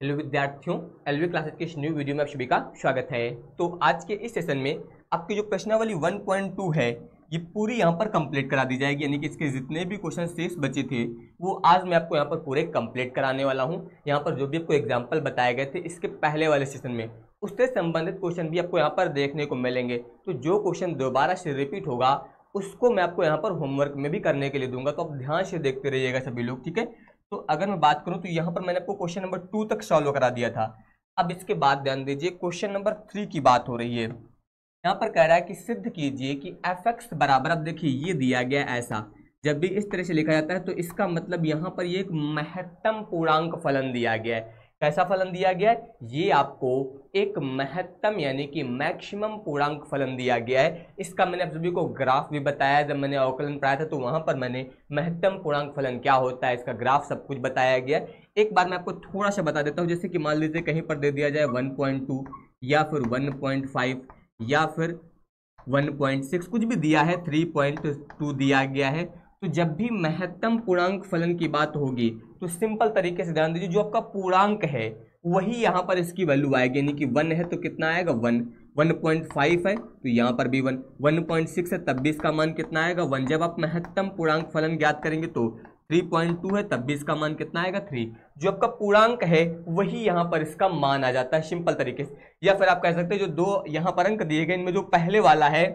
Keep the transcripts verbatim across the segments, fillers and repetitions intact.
Hello विद्यार्थियों, LV classes के इस न्यू वीडियो में आप सभी का स्वागत है। तो आज के इस सेशन में आपकी जो प्रश्नावली वन पॉइंट टू है ये पूरी यहाँ पर कंप्लीट करा दी जाएगी, यानी कि इसके जितने भी क्वेश्चन शेष बचे थे वो आज मैं आपको यहाँ पर पूरे कंप्लीट कराने वाला हूँ। यहाँ पर जो भी आपको एग्जाम्पल बताए गए थे इसके पहले वाले सेशन में उससे संबंधित क्वेश्चन भी आपको यहाँ पर देखने को मिलेंगे। तो जो क्वेश्चन दोबारा से रिपीट होगा उसको मैं आपको यहाँ पर होमवर्क में भी करने के लिए दूंगा, तो आप ध्यान से देखते रहिएगा सभी लोग, ठीक है। तो अगर मैं बात करूं तो यहाँ पर मैंने आपको क्वेश्चन नंबर टू तक सॉल्व करा दिया था। अब इसके बाद ध्यान दीजिए क्वेश्चन नंबर थ्री की बात हो रही है। यहाँ पर कह रहा है कि सिद्ध कीजिए कि एफ एक्स बराबर, अब देखिए ये दिया गया ऐसा, जब भी इस तरह से लिखा जाता है तो इसका मतलब यहाँ पर ये एक महत्तम पूर्णांक फलन दिया गया है। कैसा फलन दिया गया है? ये आपको एक महत्तम यानी कि मैक्सिमम पूर्णांक फलन दिया गया है। इसका मैंने आप सभी को ग्राफ भी बताया, जब मैंने अवकलन पढ़ाया था तो वहां पर मैंने महत्तम पूर्णांक फलन क्या होता है इसका ग्राफ सब कुछ बताया गया। एक बार मैं आपको थोड़ा सा बता देता हूँ, जैसे कि मान लीजिए कहीं पर दे दिया जाए वन पॉइंट टू या फिर वन पॉइंट फाइव या फिर वन पॉइंट सिक्स, कुछ भी दिया है, थ्री पॉइंट टू दिया गया है। तो जब भी महत्तम पूर्णांक फलन की बात होगी तो सिंपल तरीके से ध्यान दीजिए, जो आपका पूर्णांक है वही यहाँ पर इसकी वैल्यू आएगी, यानी कि वन है तो कितना आएगा वन, वन पॉइंट फाइव है तो यहाँ पर भी वन, वन पॉइंट सिक्स है तब भी इसका मान कितना आएगा वन। जब आप महत्तम पूर्णांक फलन ज्ञात करेंगे तो थ्री पॉइंट टू है तब भी इसका मान कितना आएगा थ्री। जो आपका पूर्णांक है वही यहाँ पर इसका मान आ जाता है सिंपल तरीके से। या फिर आप कह सकते हैं जो दो यहाँ पर अंक दिए गए इनमें जो पहले वाला है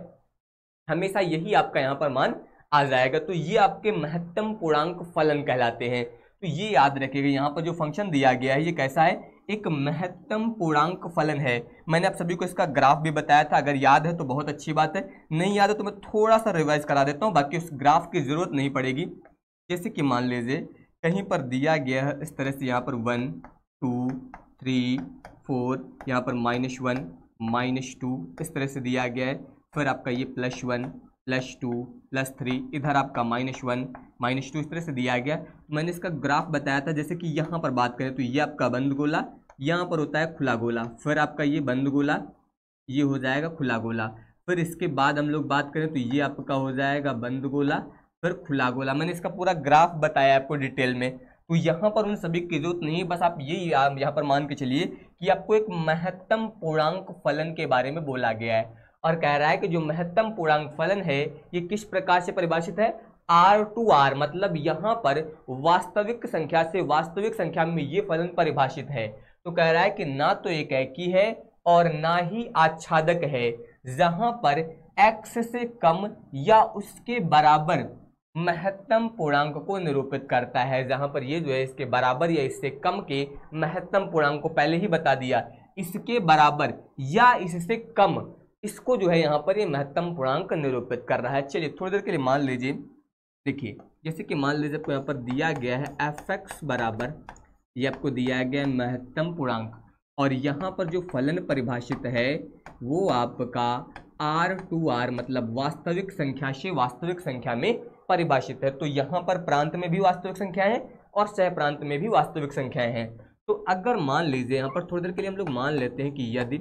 हमेशा यही आपका यहाँ पर मान आ जाएगा। तो ये आपके महत्तम पूर्णांक फलन कहलाते हैं। तो ये याद रखिएगा, यहाँ पर जो फंक्शन दिया गया है ये कैसा है, एक महत्तम पूर्णांक फलन है। मैंने आप सभी को इसका ग्राफ भी बताया था, अगर याद है तो बहुत अच्छी बात है, नहीं याद है तो मैं थोड़ा सा रिवाइज करा देता हूँ, बाकी उस ग्राफ की जरूरत नहीं पड़ेगी। जैसे कि मान लीजिए कहीं पर दिया गया है इस तरह से, यहाँ पर वन टू थ्री फोर, यहाँ पर माइनस वन माइनस टू इस तरह से दिया गया है, फिर आपका ये plus one plus two plus three, इधर आपका माइनस वन माइनस टू इस तरह से दिया गया। मैंने इसका ग्राफ बताया था, जैसे कि यहाँ पर बात करें तो ये आपका बंद गोला, यहाँ पर होता है खुला गोला, फिर आपका ये बंद गोला ये हो जाएगा खुला गोला, फिर इसके बाद हम लोग बात करें तो ये आपका हो जाएगा बंद गोला फिर खुला गोला। मैंने इसका पूरा ग्राफ बताया आपको डिटेल में, तो यहाँ पर उन सभी की जरूरत नहीं, बस आप ये यहाँ पर मान के चलिए कि आपको एक महत्तम पूर्णांक फलन के बारे में बोला गया है और कह रहा है कि जो महत्तम पूर्णांक फलन है ये किस प्रकार से परिभाषित है, आर टू आर, मतलब यहाँ पर वास्तविक संख्या से वास्तविक संख्या में ये फलन परिभाषित है। तो कह रहा है कि ना तो एक एकी है और ना ही आच्छादक है, जहां पर x से कम या उसके बराबर महत्तम पूर्णांक को निरूपित करता है। जहां पर ये जो है इसके बराबर या इससे कम के महत्तम पूर्णांक को पहले ही बता दिया, इसके बराबर या इससे कम, इसको जो है यहाँ पर ये महत्तम पूर्णांक निरूपित कर रहा है। चलिए थोड़ी देर के लिए मान लीजिए, देखिए जैसे कि मान लीजिए आपको यहाँ पर दिया गया है एफ एक्स बराबर, ये आपको दिया गया है महत्तम पूर्णांक, और यहाँ पर जो फलन परिभाषित है वो आपका आर टू आर, मतलब वास्तविक संख्या से वास्तविक संख्या में परिभाषित है। तो यहाँ पर प्रांत में भी वास्तविक संख्याएं हैं और सह प्रांत में भी वास्तविक संख्याएं हैं। तो अगर मान लीजिए यहाँ पर थोड़ी देर के लिए हम लोग मान लेते हैं कि यदि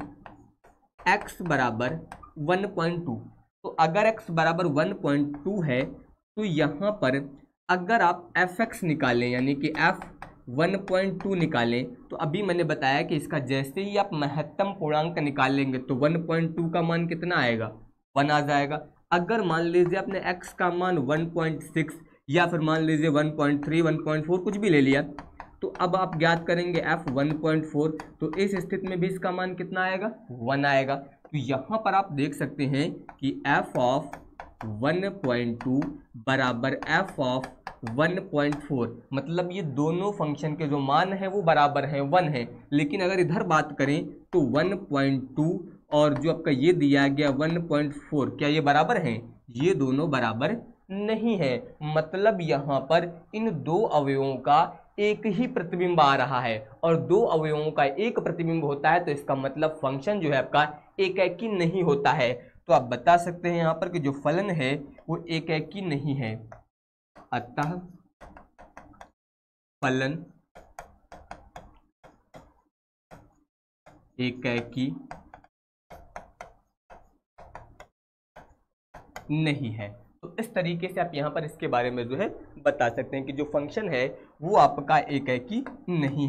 x बराबर वन पॉइंट टू, तो अगर x बराबर वन पॉइंट टू है तो यहाँ पर अगर आप fx निकालें यानी कि f वन पॉइंट टू निकालें, तो अभी मैंने बताया कि इसका जैसे ही आप महत्तम पूर्णांक निकालेंगे तो वन पॉइंट टू का मान कितना आएगा, वन आ जाएगा। अगर मान लीजिए आपने x का मान वन पॉइंट सिक्स या फिर मान लीजिए one point three one point four कुछ भी ले लिया, तो अब आप ज्ञात करेंगे f वन पॉइंट फोर, तो इस स्थिति में भी इसका मान कितना आएगा, वन आएगा। तो यहाँ पर आप देख सकते हैं कि f of one point two बराबर f of one point four, मतलब ये दोनों फंक्शन के जो मान है वो बराबर हैं, वन है। लेकिन अगर इधर बात करें तो वन पॉइंट टू और जो आपका ये दिया गया वन पॉइंट फोर, क्या ये बराबर हैं? ये दोनों बराबर नहीं है, मतलब यहाँ पर इन दो अवयवों का एक ही प्रतिबिंब आ रहा है, और दो अवयवों का एक प्रतिबिंब होता है तो इसका मतलब फंक्शन जो है आपका एक एकी नहीं होता है। तो आप बता सकते हैं यहाँ पर कि जो फलन है वो एक एकी नहीं है, अतः फलन एकेकी नहीं है। तो इस तरीके से आप यहाँ पर इसके बारे में जो है बता सकते हैं कि जो फंक्शन है वो आपका एकेकी नहीं है।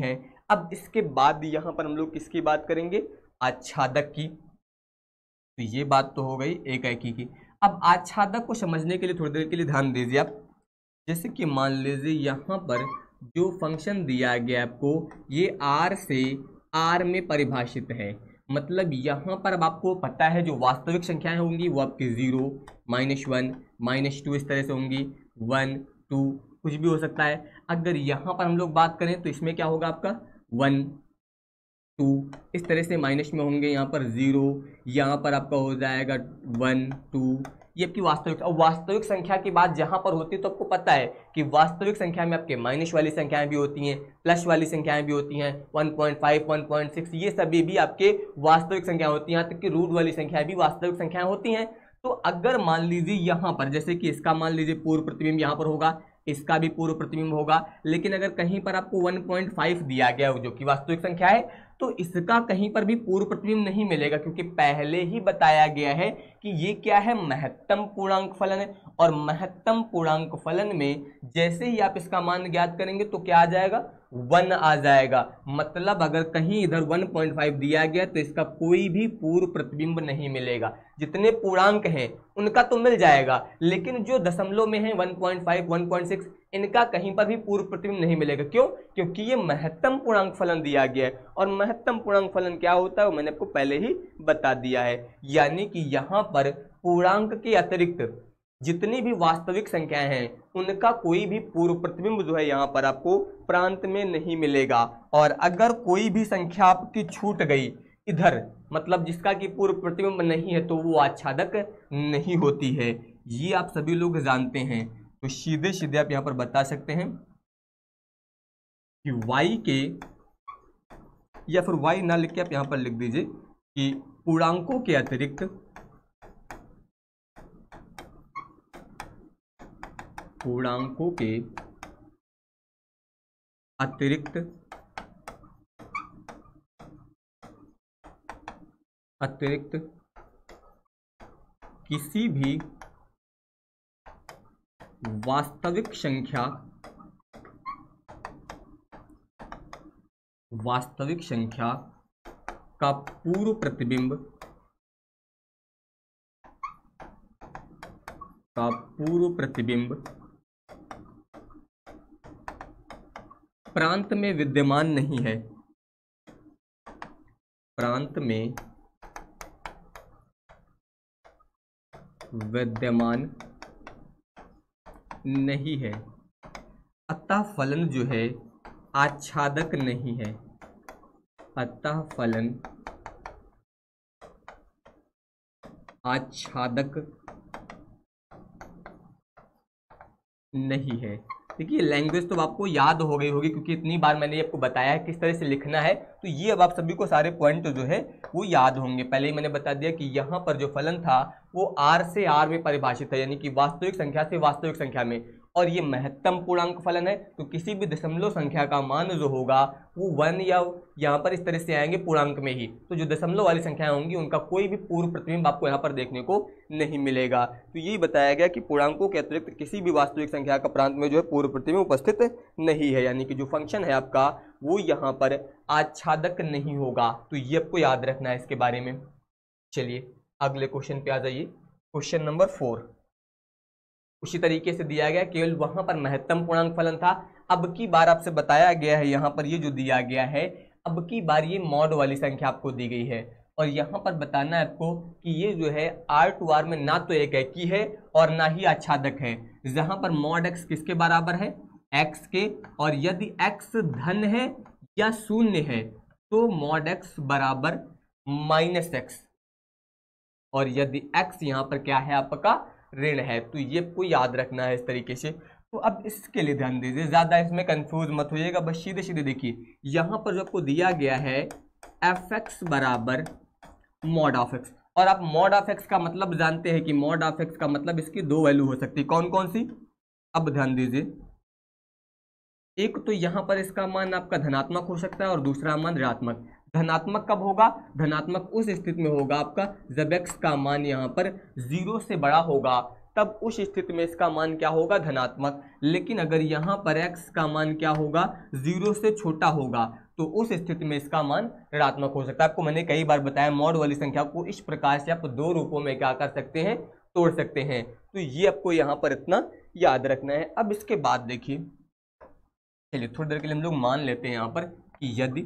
अब इसके बाद यहाँ पर हम लोग किसकी बात करेंगे, आच्छादक की। तो ये बात तो हो गई एकाएकी की। अब आच्छादक को समझने के लिए थोड़ी देर के लिए ध्यान दीजिए आप। जैसे कि मान लीजिए यहाँ पर जो फंक्शन दिया गया आपको ये आर से आर में परिभाषित है, मतलब यहाँ पर अब आपको पता है जो वास्तविक संख्याएं होंगी वो आपकी zero, minus one, minus two इस तरह से होंगी, वन टू कुछ भी हो सकता है। अगर यहाँ पर हम लोग बात करें तो इसमें क्या होगा आपका वन टू इस तरह से माइनस में होंगे, यहाँ पर जीरो, यहाँ पर आपका हो जाएगा वन टू, ये आपकी वास्तविक। और वास्तविक संख्या की बात जहां पर होती है तो आपको पता है कि वास्तविक संख्या में आपके माइनस वाली संख्याएं भी होती हैं, प्लस वाली संख्याएं भी होती हैं, one point five, one point six ये सभी भी आपके वास्तविक संख्या होती हैं, यहाँ तक कि रूट वाली संख्याएं भी वास्तविक संख्याएं होती हैं। तो अगर मान लीजिए यहाँ पर जैसे कि इसका मान लीजिए पूर्व प्रतिबिंब यहाँ पर होगा, इसका भी पूर्व प्रतिबिंब होगा, लेकिन अगर कहीं पर आपको वन पॉइंट फाइव दिया गया हो जो कि वास्तविक संख्या है तो इसका कहीं पर भी पूर्व प्रतिबिंब नहीं मिलेगा, क्योंकि पहले ही बताया गया है कि ये क्या है, महत्तम पूर्णांक फलन है। और महत्तम पूर्णांक फलन में जैसे ही आप इसका मान ज्ञात करेंगे तो क्या आ जाएगा, वन आ जाएगा। मतलब अगर कहीं इधर वन पॉइंट फाइव दिया गया तो इसका कोई भी पूर्व प्रतिबिंब नहीं मिलेगा। जितने पूर्णांक हैं उनका तो मिल जाएगा, लेकिन जो दशमलव में है one point five, one point six इनका कहीं पर भी पूर्व प्रतिबिंब नहीं मिलेगा। क्यों? क्योंकि ये महत्तम पूर्णांक फलन दिया गया है, और महत्तम पूर्णांक फलन क्या होता है वो मैंने आपको पहले ही बता दिया है। यानी कि यहाँ पर पूर्णांक के अतिरिक्त जितनी भी वास्तविक संख्याएं हैं उनका कोई भी पूर्व प्रतिबिंब जो है यहाँ पर आपको प्रांत में नहीं मिलेगा। और अगर कोई भी संख्या आपकी छूट गई इधर, मतलब जिसका कि पूर्व प्रतिबिंब नहीं है, तो वो आच्छादक नहीं होती है। ये आप सभी लोग जानते हैं। तो सीधे सीधे आप यहाँ पर बता सकते हैं कि y के, या फिर y ना लिख के आप यहाँ पर लिख दीजिए कि पूर्णांकों के अतिरिक्त पूर्णांकों के अतिरिक्त अतिरिक्त किसी भी वास्तविक संख्या वास्तविक संख्या का पूर्व प्रतिबिंब का पूर्व प्रतिबिंब प्रांत में विद्यमान नहीं है, प्रांत में विद्यमान नहीं है, अतः फलन जो है आच्छादक नहीं है, अतः फलन आच्छादक नहीं है। देखिए लैंग्वेज तो आपको याद हो गई होगी, क्योंकि इतनी बार मैंने आपको बताया है किस तरह से लिखना है, तो ये अब आप सभी को सारे पॉइंट जो है वो याद होंगे। पहले ही मैंने बता दिया कि यहाँ पर जो फलन था वो आर से आर में परिभाषित है, यानी कि वास्तविक संख्या से वास्तविक संख्या में, और ये महत्तम पूर्णांक फलन है। तो किसी भी दशमलव संख्या का मान जो होगा वो वन या यहाँ पर इस तरह से आएंगे पूर्णांक में ही, तो जो दशमलव वाली संख्याएं होंगी उनका कोई भी पूर्व प्रतिबिंब आपको यहाँ पर देखने को नहीं मिलेगा। तो यही बताया गया कि पूर्णांकों के अतिरिक्त किसी भी वास्तविक संख्या का प्रांत में जो है पूर्व प्रतिबिंब उपस्थित नहीं है, यानी कि जो फंक्शन है आपका वो यहाँ पर आच्छादक नहीं होगा। तो ये आपको याद रखना है इसके बारे में। चलिए अगले क्वेश्चन पे आ जाइए, क्वेश्चन नंबर फोर। उसी तरीके से दिया गया, केवल वहां पर महत्तम पूर्णांक फलन था। अब की बार आपसे बताया गया है यहाँ पर ये जो दिया गया है, अब की बार ये मॉड वाली संख्या आपको दी गई है, और यहाँ पर बताना है आपको कि ये जो है आर टू आर में ना तो एक एकी है और ना ही आच्छादक है। जहाँ पर मॉड एक्स किसके बराबर है, एक्स के, और यदि एक्स धन है या शून्य है तो मॉड एक्स बराबर माइनस एक्स, और यदि एक्स यहाँ पर क्या है आपका ऋण है। तो ये आपको याद रखना है इस तरीके से। तो अब इसके लिए ध्यान दीजिए, ज्यादा इसमें कंफ्यूज मत होइएगा, बस सीधे सीधे देखिए यहाँ पर जो आपको दिया गया है एफ एक्स बराबर मॉड ऑफ एक्स, और आप मॉड ऑफ एक्स का मतलब जानते हैं कि मॉड ऑफ एक्स का मतलब इसकी दो वैल्यू हो सकती है। कौन कौन सी? अब ध्यान दीजिए, एक तो यहाँ पर इसका मान आपका धनात्मक हो सकता है और दूसरा मान ऋणात्मक। धनात्मक कब होगा? धनात्मक उस स्थिति में होगा आपका जब x का मान यहाँ पर जीरो से बड़ा होगा, तब उस स्थिति में इसका मान क्या होगा? धनात्मक। लेकिन अगर यहाँ पर x का मान क्या होगा? जीरो से छोटा होगा, तो उस स्थिति में इसका मान ऋणात्मक हो सकता है। आपको मैंने कई बार बताया मॉड वाली संख्या को इस प्रकार से आप दो रूपों में क्या कर सकते हैं, तोड़ सकते हैं। तो ये आपको यहाँ पर इतना याद रखना है। अब इसके बाद देखिए, चलिए थोड़ी देर के लिए हम लोग मान लेते हैं यहाँ पर कि यदि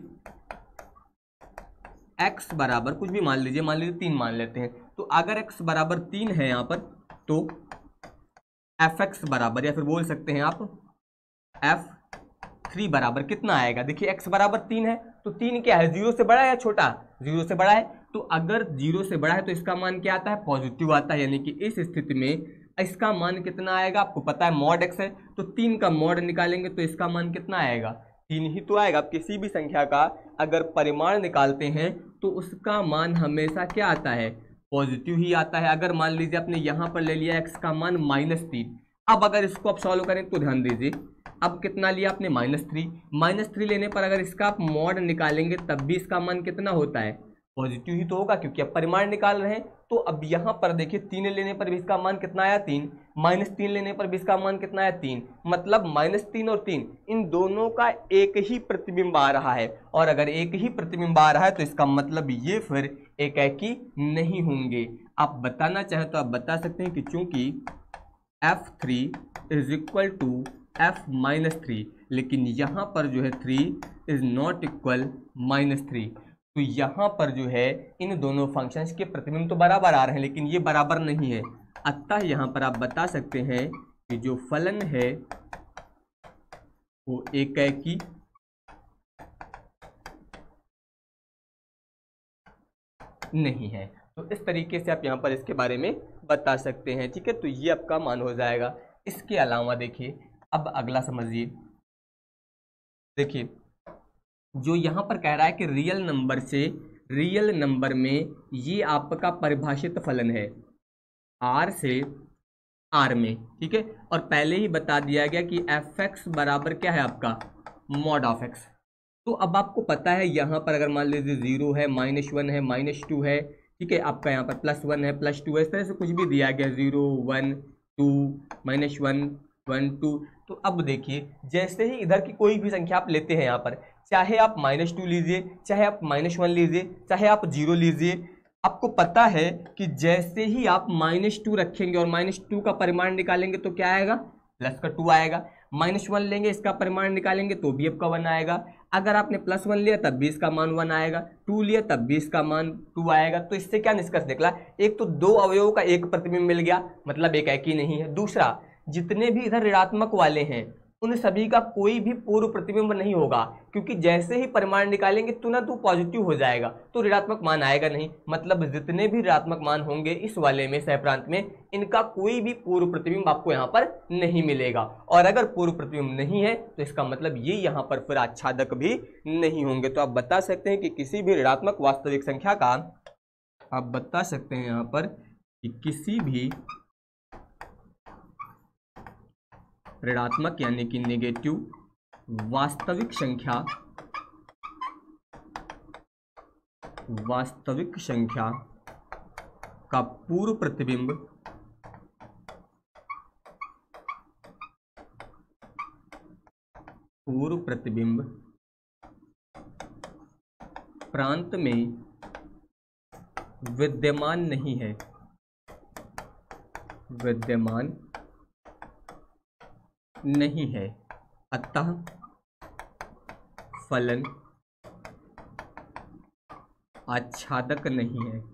x बराबर कुछ भी मान लीजिए, मान लीजिए तीन मान लेते हैं, तो अगर x बराबर तीन है यहाँ पर तो एफ एक्स बराबर, या फिर बोल सकते हैं आप एफ थ्री बराबर कितना आएगा। देखिए x बराबर तीन है तो तीन क्या है, जीरो से बड़ा है या छोटा, जीरो से बड़ा है। तो अगर जीरो से बड़ा है तो इसका मान क्या आता है, पॉजिटिव आता है। यानी कि इस स्थिति में इसका मान कितना आएगा, आपको पता है मॉड x है, तो तीन का मॉड निकालेंगे तो इसका मान कितना आएगा, तीन ही तो आएगा। आप किसी भी संख्या का अगर परिमाण निकालते हैं तो उसका मान हमेशा क्या आता है, पॉजिटिव ही आता है। अगर मान लीजिए आपने यहाँ पर ले लिया x का मान माइनस तीन, अब अगर इसको आप सॉल्व करें तो ध्यान दीजिए, अब कितना लिया आपने, माइनस थ्री। माइनस थ्री लेने पर अगर इसका आप मॉड निकालेंगे तब भी इसका मान कितना होता है, पॉजिटिव ही तो होगा, क्योंकि अब परिमाण निकाल रहे हैं। तो अब यहाँ पर देखिए तीन लेने पर भी इसका मान कितना आया, तीन। माइनस तीन लेने पर भी इसका मान कितना आया, तीन। मतलब माइनस तीन और तीन इन दोनों का एक ही प्रतिबिंब आ रहा है, और अगर एक ही प्रतिबिंब आ रहा है तो इसका मतलब ये फिर एकाकी नहीं होंगे। आप बताना चाहें तो आप बता सकते हैं कि चूंकि f three is equal to f minus three, लेकिन यहाँ पर जो है three is not equal minus three, तो यहाँ पर जो है इन दोनों फंक्शंस के प्रतिबिंब तो बराबर आ रहे हैं, लेकिन ये बराबर नहीं है। अतः यहाँ पर आप बता सकते हैं कि जो फलन है वो एकाकी नहीं है। तो इस तरीके से आप यहाँ पर इसके बारे में बता सकते हैं, ठीक है। तो ये आपका मान हो जाएगा। इसके अलावा देखिए, अब अगला समझिए, देखिए जो यहाँ पर कह रहा है कि रियल नंबर से रियल नंबर में ये आपका परिभाषित फलन है आर से आर में, ठीक है। और पहले ही बता दिया गया कि एफ एक्स बराबर क्या है आपका, मॉड ऑफ एक्स। तो अब आपको पता है यहाँ पर अगर मान लीजिए जीरो है, माइनस वन है, माइनस टू है, ठीक है, आपका यहाँ पर प्लस वन है, प्लस टू है, इस तरह से कुछ भी दिया गया, zero one two minus one one two. तो अब देखिए जैसे ही इधर की कोई भी संख्या आप लेते हैं यहाँ पर, चाहे आप माइनस टू लीजिए, चाहे आप माइनस वन लीजिए, चाहे आप जीरो लीजिए, आपको पता है कि जैसे ही आप माइनस टू रखेंगे और माइनस टू का परिमाण निकालेंगे तो क्या आएगा, प्लस का टू आएगा। माइनस वन लेंगे, इसका परिमाण निकालेंगे तो भी आपका वन आएगा। अगर आपने प्लस वन लिया तब भी इसका मान वन आएगा, टू लिया तब भी इसका मान टू आएगा। तो इससे क्या निष्कर्ष निकला, एक तो दो अवयवों का एक प्रतिबिंब मिल गया, मतलब एक एक ही नहीं है। दूसरा, जितने भी इधर ऋणात्मक वाले हैं उन सभी का कोई भी पूर्व प्रतिबिंब नहीं होगा, क्योंकि जैसे ही परिमाण निकालेंगे तुरंत वो पॉजिटिव हो जाएगा, तो ऋणात्मक मान आएगा नहीं। मतलब जितने भी ऋणात्मक मान होंगे इस वाले में, सहप्रांत में, इनका कोई भी पूर्व प्रतिबिंब आपको यहाँ पर नहीं मिलेगा। और अगर पूर्व प्रतिबिंब नहीं है तो इसका मतलब ये यहाँ पर फिर आच्छादक भी नहीं होंगे। तो आप बता सकते हैं कि किसी भी ऋणात्मक वास्तविक संख्या का, आप बता सकते हैं यहाँ पर कि किसी भी ऋणात्मक यानी कि नेगेटिव वास्तविक संख्या वास्तविक संख्या का पूर्व प्रतिबिंब पूर्व प्रतिबिंब प्रांत में विद्यमान नहीं है, विद्यमान नहीं है, अतः फलन आच्छादक नहीं है।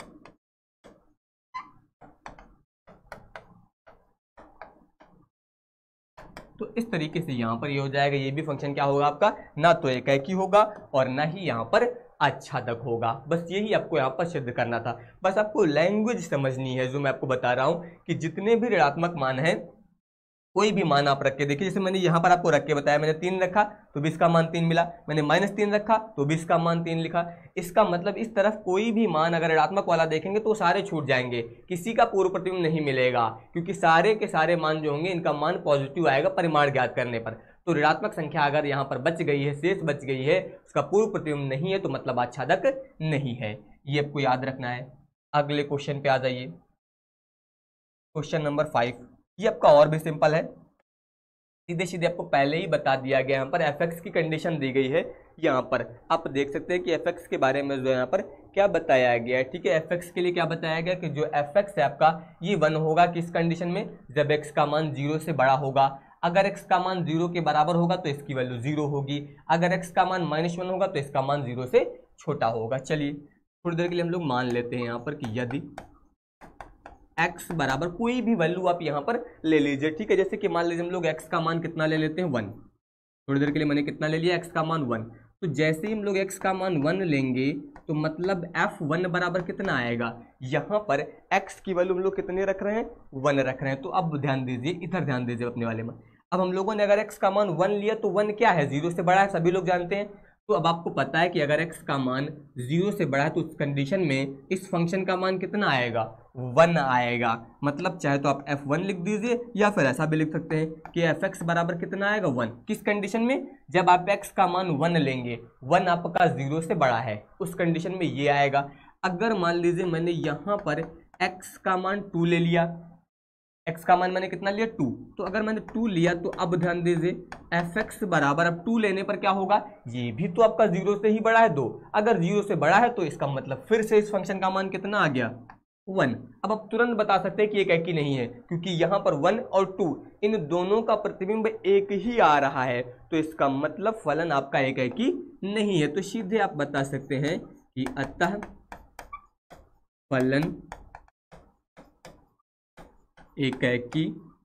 तो इस तरीके से यहाँ पर ये हो जाएगा, ये भी फंक्शन क्या होगा आपका, ना तो एकाकी होगा और ना ही यहाँ पर आच्छादक होगा। बस यही आपको यहाँ पर सिद्ध करना था। बस आपको लैंग्वेज समझनी है जो मैं आपको बता रहा हूँ कि जितने भी ऋणात्मक मान हैं, कोई भी मान आप रख के देखिए। जैसे मैंने यहाँ पर आपको रख के बताया, मैंने तीन रखा तो भी इसका मान तीन मिला, मैंने माइनस तीन रखा तो भी इसका मान तीन लिखा। इसका मतलब इस तरफ कोई भी मान अगर ऋणात्मक वाला देखेंगे तो सारे छूट जाएंगे, किसी का पूर्व प्रतिबिंब नहीं मिलेगा, क्योंकि सारे के सारे मान जो होंगे इनका मान पॉजिटिव आएगा परिमाण ज्ञात करने पर। तो ऋणात्मक संख्या अगर यहाँ पर बच गई है, शेष बच गई है, उसका पूर्व प्रतिबिंब नहीं है, तो मतलब आच्छादक नहीं है। ये आपको याद रखना है। अगले क्वेश्चन पे आ जाइए, क्वेश्चन नंबर फाइव। ये आपका और भी सिंपल है। सीधे सीधे आपको पहले ही बता दिया गया, यहाँ पर एफ एक्स की कंडीशन दी गई है। यहाँ पर आप देख सकते हैं कि एफ एक्स के बारे में जो यहाँ पर क्या बताया गया है, ठीक है। एफ एक्स के लिए क्या बताया गया कि जो एफ एक्स है आपका ये वन होगा किस कंडीशन में, जब एक्स का मान जीरो से बड़ा होगा। अगर एक्स का मान जीरो के बराबर होगा तो इसकी वैल्यू जीरो होगी, अगर एक्स का मान माइनस वन होगा तो इसका मान जीरो से छोटा होगा। चलिए थोड़ी देर के लिए हम लोग मान लेते हैं यहाँ पर कि यदि x बराबर कोई भी वैल्यू आप यहाँ पर ले लीजिए, ठीक है। जैसे कि मान लीजिए हम लोग x का मान कितना ले लेते हैं, वन। थोड़ी देर के लिए मैंने कितना ले लिया, x का मान वन। तो जैसे ही हम लोग x का मान वन लेंगे तो मतलब एफ वन बराबर कितना आएगा, यहाँ पर x की वैल्यू हम लोग कितने रख रहे हैं, वन रख रहे हैं। तो अब ध्यान दीजिए, इधर ध्यान दीजिए अपने वाले में। अब हम लोगों ने अगर x का मान वन लिया तो वन क्या है, जीरो से बड़ा है, सभी लोग जानते हैं। तो अब आपको पता है कि अगर x का मान जीरो से बड़ा है तो उस कंडीशन में इस फंक्शन का मान कितना आएगा, वन आएगा। मतलब चाहे तो आप एफ वन लिख दीजिए या फिर ऐसा भी लिख सकते हैं कि एफ एक्स बराबर कितना आएगा, वन। किस कंडीशन में, जब आप x का मान वन लेंगे, वन आपका जीरो से बड़ा है, उस कंडीशन में ये आएगा। अगर मान लीजिए मैंने यहाँ पर x का मान टू ले लिया, x का मान मैंने कितना लिया, टू। तो अगर मैंने टू लिया तो अब ध्यान दीजिए एफ एक्स बराबर, अब टू लेने पर क्या होगा, ये भी तो आपका जीरो से ही बड़ा है, दो। अगर जीरो से बड़ा है तो इसका मतलब फिर से इस फंक्शन का मान कितना आ गया, वन। अब आप तुरंत बता सकते हैं कि एक एक ही नहीं है, क्योंकि यहाँ पर वन और टू इन दोनों का प्रतिबिंब एक ही आ रहा है, तो इसका मतलब फलन आपका एक एक ही नहीं है। तो सीधे आप बता सकते हैं कि अतः फलन एकाकी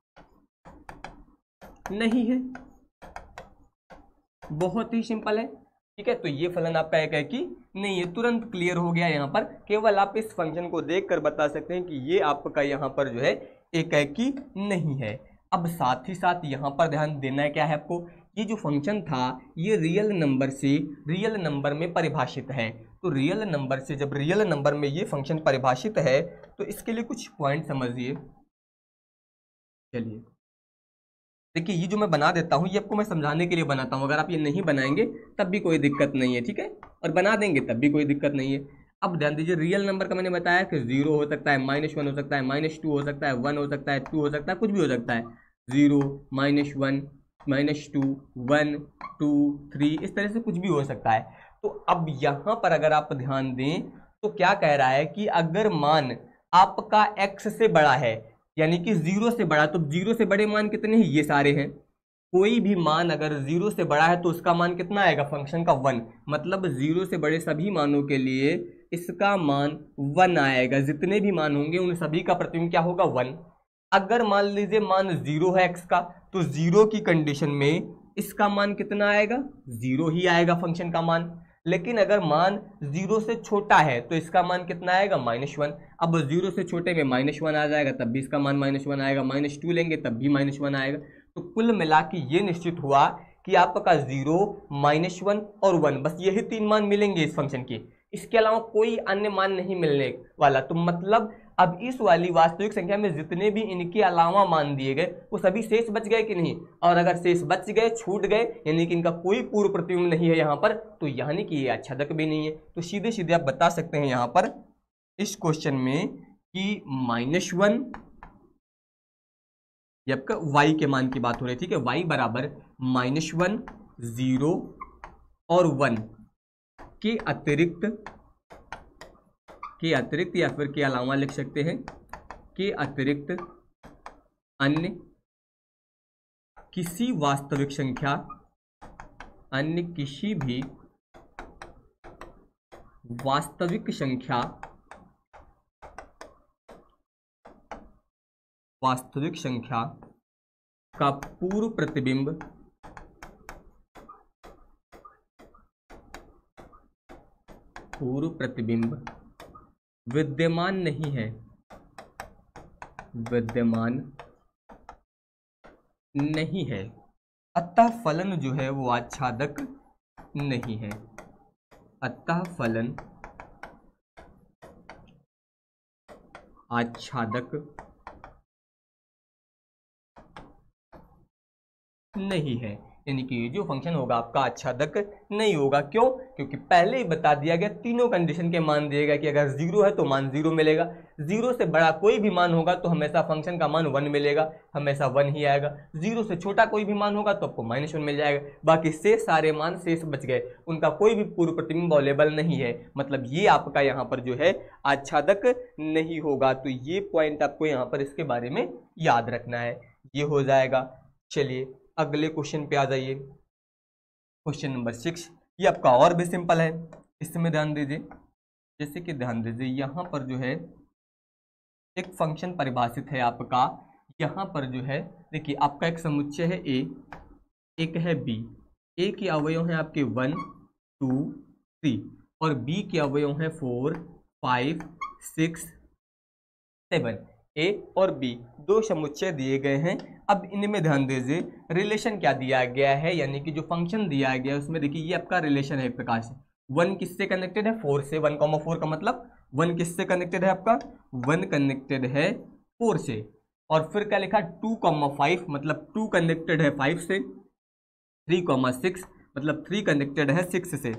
नहीं है। बहुत ही सिंपल है, ठीक है। तो ये फलन आपका एकाकी नहीं है, तुरंत क्लियर हो गया। यहाँ पर केवल आप इस फंक्शन को देखकर बता सकते हैं कि ये आपका यहाँ पर जो है एकाकी नहीं है। अब साथ ही साथ यहाँ पर ध्यान देना है क्या है आपको, ये जो फंक्शन था ये रियल नंबर से रियल नंबर में परिभाषित है। तो रियल नंबर से जब रियल नंबर में ये फंक्शन परिभाषित है तो इसके लिए कुछ पॉइंट समझिए। चलिए देखिए, ये जो मैं बना देता हूँ ये आपको मैं समझाने के लिए बनाता हूँ, अगर आप ये नहीं बनाएंगे तब भी कोई दिक्कत नहीं है, ठीक है, और बना देंगे तब भी कोई दिक्कत नहीं है। अब ध्यान दीजिए, रियल नंबर का मैंने बताया कि जीरो हो सकता है, माइनस वन हो सकता है, माइनस टू हो सकता है, वन हो सकता है, टू हो सकता है, कुछ भी हो सकता है। Zero, minus one, minus two, one, two, three, इस तरह से कुछ भी हो सकता है। तो अब यहाँ पर अगर आप ध्यान दें तो क्या कह रहा है कि अगर मान आपका एक्स से बड़ा है, यानी कि जीरो से बड़ा, तो जीरो से बड़े मान कितने हैं, ये सारे हैं। कोई भी मान अगर जीरो से बड़ा है तो उसका मान कितना आएगा, फंक्शन का वन। मतलब जीरो से बड़े सभी मानों के लिए इसका मान वन आएगा, जितने भी मान होंगे उन सभी का प्रतिबिंब क्या होगा, वन। अगर मान लीजिए मान जीरो है एक्स का, तो जीरो की कंडीशन में इसका मान कितना आएगा, जीरो ही आएगा फंक्शन का मान। लेकिन अगर मान जीरो से छोटा है तो इसका मान कितना आएगा, माइनस वन। अब जीरो से छोटे में माइनस वन आ जाएगा तब भी इसका मान माइनस वन आएगा, माइनस टू लेंगे तब भी माइनस वन आएगा। तो कुल मिला के ये निश्चित हुआ कि आपका जीरो, माइनस वन और वन, बस यही तीन मान मिलेंगे इस फंक्शन के, इसके अलावा कोई अन्य मान नहीं मिलने वाला। तो मतलब अब इस वाली वास्तविक संख्या में जितने भी इनके अलावा मान दिए गए वो सभी शेष बच गए कि नहीं, और अगर शेष बच गए, छूट गए, यानी कि इनका कोई पूर्व प्रतिबिंब नहीं है यहाँ पर, तो यानी कि ये आच्छादक भी नहीं है। तो सीधे सीधे आप बता सकते हैं यहाँ पर इस क्वेश्चन में कि माइनस वन, ये आपका y के मान की बात हो रही है, ठीक है, y बराबर माइनस वन, जीरो और वन के अतिरिक्त के अतिरिक्त या फिर के अलावा लिख सकते हैं, के अतिरिक्त अन्य किसी वास्तविक संख्या, अन्य किसी भी वास्तविक संख्या वास्तविक संख्या का पूर्व प्रतिबिंब पूर्व प्रतिबिंब विद्यमान नहीं है, विद्यमान नहीं है, अतः फलन जो है वो आच्छादक नहीं है, अतः फलन आच्छादक नहीं है। यानी कि जो फंक्शन होगा आपका आच्छादक नहीं होगा। क्यों? क्योंकि पहले ही बता दिया गया, तीनों कंडीशन के मान दिए गए कि अगर जीरो है तो मान जीरो मिलेगा, जीरो से बड़ा कोई भी मान होगा तो हमेशा फंक्शन का मान वन मिलेगा, हमेशा वन ही आएगा, जीरो से छोटा कोई भी मान होगा तो आपको माइनस वन मिल जाएगा। बाकी शेष सारे मान शेष बच गए, उनका कोई भी पूर्व प्रतिबिंब अवेलेबल नहीं है, मतलब ये आपका यहाँ पर जो है आच्छादक नहीं होगा। तो ये पॉइंट आपको यहाँ पर इसके बारे में याद रखना है, ये हो जाएगा। चलिए अगले क्वेश्चन पे आ जाइए, क्वेश्चन नंबर सिक्स। ये आपका और भी सिंपल है, इसमें ध्यान दीजिए। जैसे कि ध्यान दीजिए यहाँ पर जो है एक फंक्शन परिभाषित है आपका, यहाँ पर जो है देखिए आपका एक समुच्चय है ए, एक है बी, ए के अवयव हैं आपके वन टू थ्री और बी के अवयव हैं four five six seven. A और बी दो समुच्चय दिए गए हैं। अब इनमें ध्यान दीजिए रिलेशन क्या दिया गया है, यानी कि जो फंक्शन दिया गया है उसमें देखिए ये आपका रिलेशन है एक प्रकार से। वन किससे कनेक्टेड है? फोर से। वन कॉमा फोर का मतलब वन किससे कनेक्टेड है आपका? वन कनेक्टेड है फोर से। और फिर क्या लिखा? टू कॉमा फाइव मतलब टू कनेक्टेड है फाइव से। थ्री कॉमा सिक्स मतलब थ्री कनेक्टेड है सिक्स से।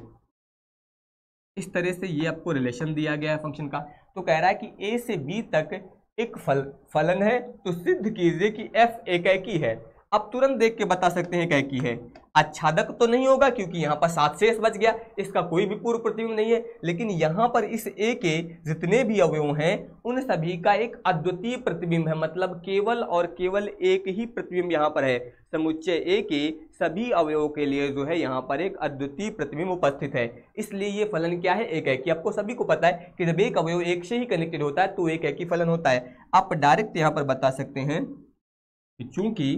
इस तरह से ये आपको रिलेशन दिया गया है फंक्शन का। तो कह रहा है कि ए से बी तक एक फल फलन है, तो सिद्ध कीजिए कि एफ एकैकी है। अब तुरंत देख के बता सकते हैं एकैकी है। आच्छादक तो नहीं होगा क्योंकि यहाँ पर सात शेष बच गया, इसका कोई भी पूर्व प्रतिबिंब नहीं है, लेकिन यहाँ पर इस ए के जितने भी अवयव हैं उन सभी का एक अद्वितीय प्रतिबिंब है, मतलब केवल और केवल एक ही प्रतिबिंब यहाँ पर है। समुच्चय ए के सभी अवयवों के लिए जो है यहाँ पर एक अद्वितीय प्रतिबिंब उपस्थित है, इसलिए ये फलन क्या है? एकैकी। आपको सभी को पता है कि जब एक अवयव एक से ही कनेक्टेड होता है तो एकैकी फलन होता है। आप डायरेक्ट यहाँ पर बता सकते हैं कि चूंकि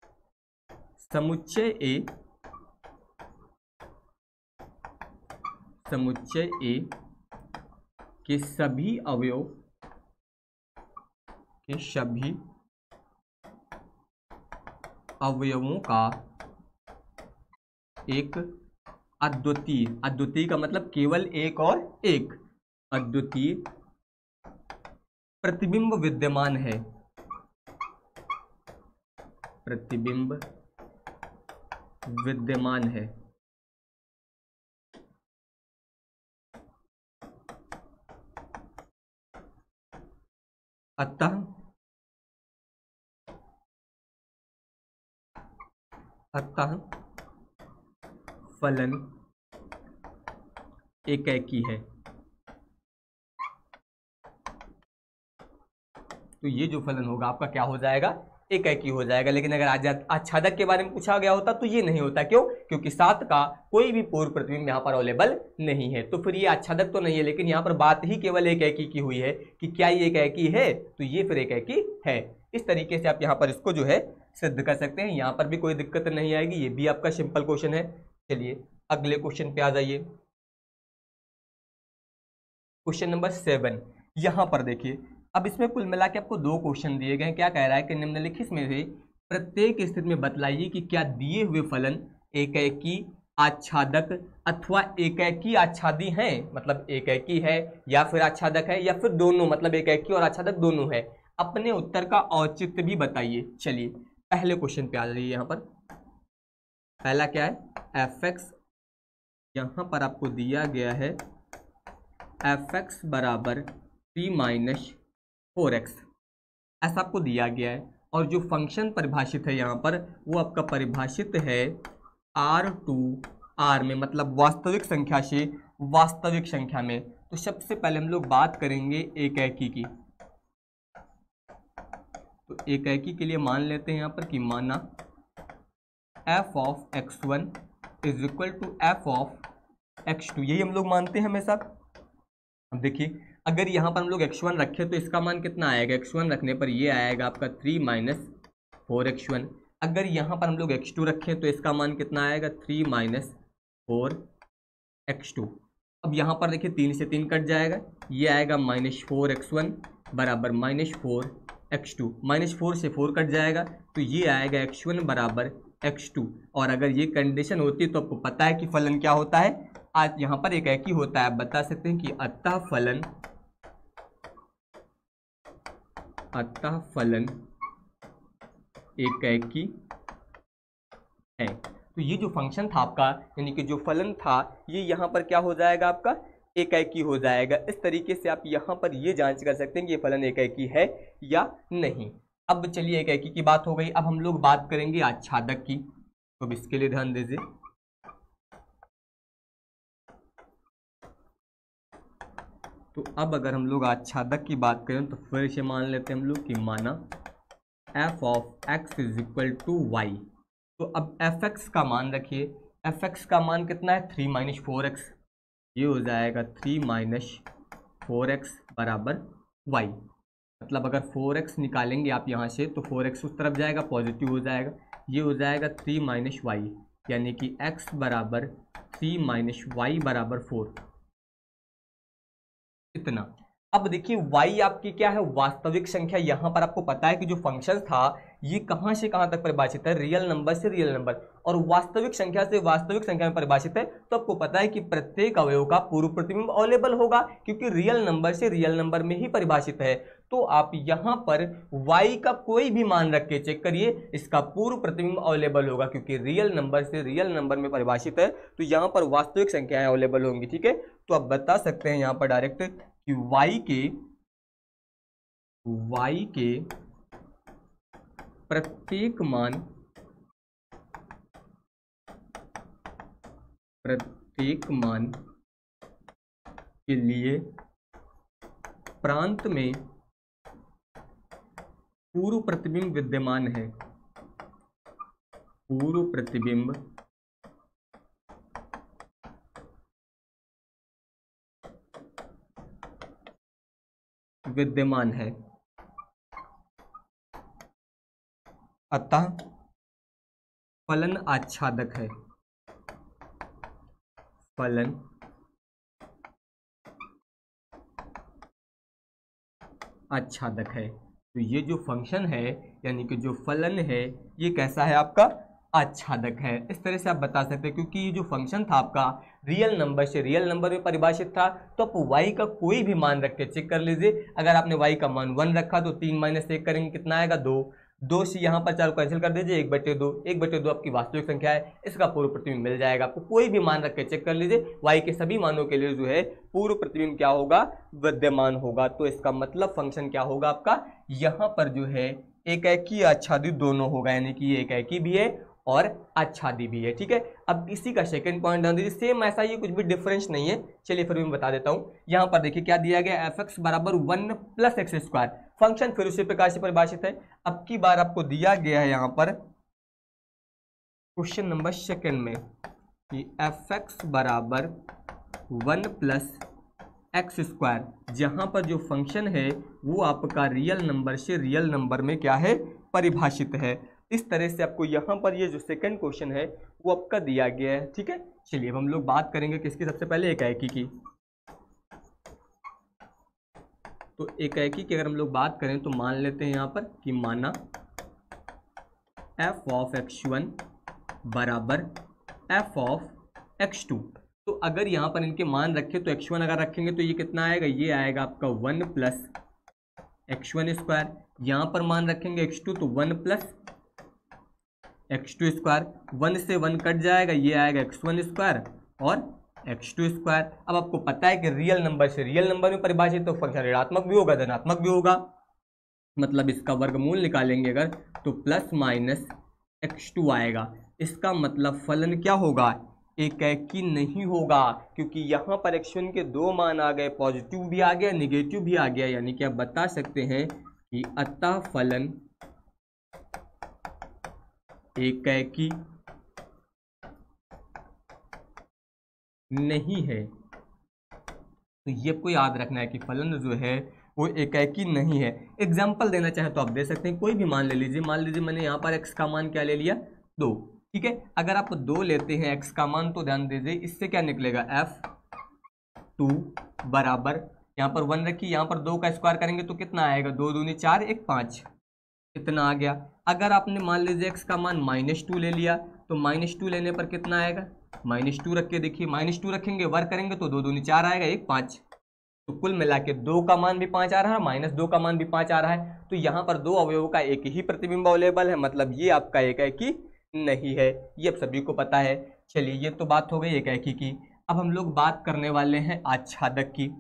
समुच्चय ए समुच्चय ए के सभी अवयव के सभी अवयवों का एक अद्वितीय, अद्वितीय का मतलब केवल एक और एक, अद्वितीय प्रतिबिंब विद्यमान है, प्रतिबिंब विद्यमान है। अतः अतः फलन एकैकी है। तो ये जो फलन होगा आपका क्या हो जाएगा? एकैकी हो जाएगा। लेकिन अगर आज आच्छादक के बारे में पूछा गया होता तो ये नहीं होता। क्यों? क्योंकि सात का कोई भी पूर्व प्रतिबिंब यहाँ पर अवेलेबल नहीं है, तो फिर ये आच्छादक तो नहीं है। लेकिन यहाँ पर बात ही केवल एकैकी की हुई है कि क्या ये एकैकी है, तो ये फिर एकैकी है। इस तरीके से आप यहाँ पर इसको जो है सिद्ध कर सकते हैं, यहाँ पर भी कोई दिक्कत नहीं आएगी। ये भी आपका सिंपल क्वेश्चन है। चलिए अगले क्वेश्चन पे आ जाइए, क्वेश्चन नंबर सेवन। यहाँ पर देखिए अब इसमें कुल मिला के आपको दो क्वेश्चन दिए गए हैं। क्या कह रहा है कि निम्नलिखित में से प्रत्येक स्थिति में बतलाइए कि क्या दिए हुए फलन एकैकी, आच्छादक अथवा एकैकी आच्छादी हैं, मतलब एकैकी है या फिर आच्छादक है या फिर दोनों, मतलब एकैकी और आच्छादक दोनों है। अपने उत्तर का औचित्य भी बताइए। चलिए पहले क्वेश्चन पे आ जाइए। यहाँ पर पहला क्या है? एफ एक्स, यहाँ पर आपको दिया गया है एफ एक्स बराबर थ्री माइनस फोर एक्स, ऐसा आपको दिया गया है। और जो फंक्शन परिभाषित है यहाँ पर वो आपका परिभाषित है आर टू आर में, मतलब वास्तविक संख्या से वास्तविक संख्या में। तो सबसे पहले हम लोग बात करेंगे एकैकी की। तो एकैकी के लिए मान लेते हैं यहाँ पर कि माना F of x one is equal to f of x two, यही हम लोग मानते हैं हमेशा। अब देखिए अगर यहाँ पर हम लोग एक्स वन रखें तो इसका मान कितना आएगा? एक्स वन रखने पर ये आएगा आपका three minus four x one. अगर यहाँ पर हम लोग एक्स टू रखें तो इसका मान कितना आएगा? Three minus four x two. अब यहाँ पर देखिए तीन से तीन कट जाएगा, ये आएगा माइनस फोर एक्स वन बराबर minus four x two. Minus four से फोर कट जाएगा तो ये आएगा एक्स वन बराबर एक्स टू। और अगर ये कंडीशन होती है तो आपको पता है कि फलन क्या होता है? आज यहाँ पर एकैकी होता है। आप बता सकते हैं कि अतः फलन अतः फलन एकैकी है। तो ये जो फंक्शन था आपका, यानी कि जो फलन था, ये यहाँ पर क्या हो जाएगा आपका, एकाएकी हो जाएगा। इस तरीके से आप यहाँ पर ये जांच कर सकते हैं कि ये फलन एकाएकी है या नहीं। अब चलिए एकाएकी की बात हो गई, अब हम लोग बात करेंगे आच्छादक की, तो अब इसके लिए ध्यान दीजिए। तो अब अगर हम लोग आच्छादक की बात करें तो फिर से मान लेते हैं हम लोग कि माना f of x is equal to y. तो अब fx का मान रखिए, fx का मान कितना है, थ्री माइनस फोर एक्स, ये हो जाएगा थ्री माइनस फोर एक्स बराबर वाई। मतलब अगर फोर एक्स निकालेंगे आप यहाँ से तो फोर एक्स उस तरफ जाएगा, पॉजिटिव हो जाएगा, ये हो जाएगा थ्री माइनस वाई, यानी कि x बराबर थ्री माइनस वाई बराबर फोर, इतना। अब देखिए y आपकी क्या है, वास्तविक संख्या। यहाँ पर आपको पता है कि जो फंक्शन था ये कहाँ से कहाँ तक परिभाषित है, रियल नंबर से रियल नंबर, और वास्तविक संख्या से वास्तविक संख्या में परिभाषित है। तो आपको पता है कि प्रत्येक अवयव का पूर्व प्रतिबिंब अवेलेबल होगा, क्योंकि रियल नंबर से रियल नंबर में ही परिभाषित है। तो आप यहाँ पर y का कोई भी मान रख के चेक करिए, इसका पूर्व प्रतिबिंब अवेलेबल होगा, क्योंकि रियल नंबर से रियल नंबर में परिभाषित है। तो यहाँ पर वास्तविक संख्याएं अवेलेबल होंगी, ठीक है। तो आप बता सकते हैं यहाँ पर डायरेक्ट कि y के y के प्रत्येक मान प्रत्येक मान के लिए प्रांत में पूर्व प्रतिबिंब विद्यमान है, पूर्व प्रतिबिंब विद्यमान है, अतः फलन आच्छादक है, फलन आच्छादक है। तो ये जो फंक्शन है, यानी कि जो फलन है, ये कैसा है आपका, आच्छादक है। इस तरह से आप बता सकते हैं, क्योंकि ये जो फंक्शन था आपका रियल नंबर से रियल नंबर में परिभाषित था। तो आप y का कोई भी मान रख के चेक कर लीजिए। अगर आपने y का मान वन रखा तो तीन माइनस एक करेंगे, कितना आएगा, दो। दो से यहाँ पर चार कैंसिल कर दीजिए, एक बटे दो, एक बटे दो आपकी वास्तविक संख्या है, इसका पूर्व प्रतिबिंब मिल जाएगा। आपको कोई भी मान रख के चेक कर लीजिए, y के सभी मानों के लिए जो है पूर्व प्रतिबिंब क्या होगा, विद्यमान होगा। तो इसका मतलब फंक्शन क्या होगा आपका, यहाँ पर जो है एकाएकी आच्छादित दोनों होगा, यानी कि ये एकाएकी भी है और आच्छादी भी है, ठीक है। अब इसी का सेकंड पॉइंट ध्यान दीजिए, सेम ऐसा ही, कुछ भी डिफरेंस नहीं है। चलिए फिर मैं बता देता हूँ। यहाँ पर देखिए क्या दिया गया, एफ एक्स बराबर one plus x square. Function फिर उसी प्रकार से परिभाषित है। अब की बार आपको दिया गया है यहाँ पर क्वेश्चन नंबर सेकंड में कि एफ एक्स बराबर वन प्लस एक्स स्क्वायर, जहाँ पर जो फंक्शन है वो आपका रियल नंबर से रियल नंबर में क्या है, परिभाषित है। इस तरह से आपको यहाँ पर ये जो सेकंड क्वेश्चन है वो आपका दिया गया है, ठीक है। चलिए अब हम लोग बात करेंगे किसकी, सबसे पहले एकाएकी की। तो एकाएकी की अगर हम लोग बात करें तो मान लेते हैं यहाँ पर कि माना f ऑफ एक्स वन बराबर f ऑफ एक्स टू। तो अगर यहाँ पर इनके मान रखे तो एक्स वन अगर रखेंगे तो ये कितना आएगा, ये आएगा आपका one plus x one square. यहाँ पर मान रखेंगे एक्स टू तो one plus x two square, one से वन कट जाएगा, ये आएगा एक्स वन स्क्वायर और एक्स टू स्क्वायर। अब आपको पता है कि रियल नंबर से रियल नंबर में परिभाषित तो फंक्शन ऋणात्मक भी होगा, धनात्मक भी होगा। मतलब इसका वर्गमूल निकालेंगे अगर तो प्लस माइनस एक्स टू आएगा। इसका मतलब फलन क्या होगा, एकाएकी नहीं होगा, क्योंकि यहाँ पर एक्स वन के दो मान आ गए, पॉजिटिव भी आ गया, निगेटिव भी आ गया। यानी कि आप बता सकते हैं कि अतः फलन एकाएकी नहीं है। तो ये आपको याद रखना है कि फलन जो है वो एकाएकी नहीं है। एग्जाम्पल देना चाहे तो आप दे सकते हैं, कोई भी मान ले लीजिए। मान लीजिए मैंने यहाँ पर x का मान क्या ले लिया, दो, ठीक है। अगर आप दो लेते हैं x का मान तो ध्यान दीजिए इससे क्या निकलेगा, एफ टू बराबर यहाँ पर वन रखिए, यहाँ पर दो का स्क्वायर करेंगे तो कितना आएगा, दो दूनी चार, एक पाँच, इतना आ गया। अगर आपने मान लीजिए x का मान माइनस टू ले लिया तो माइनस टू लेने पर कितना आएगा, माइनस टू रख के देखिए, माइनस टू रखेंगे वर्क करेंगे तो दो दूनी चार आएगा, एक पाँच। तो कुल मिला के दो का मान भी पाँच आ रहा है, माइनस दो का मान भी पाँच आ रहा है। तो यहाँ पर दो अवयवों का एक ही प्रतिबिंब अवेलेबल है, मतलब ये आपका एकाएकी नहीं है, ये अब सभी को पता है। चलिए ये तो बात हो गई एक एकी की। अब हम लोग बात करने वाले हैं आच्छादक की।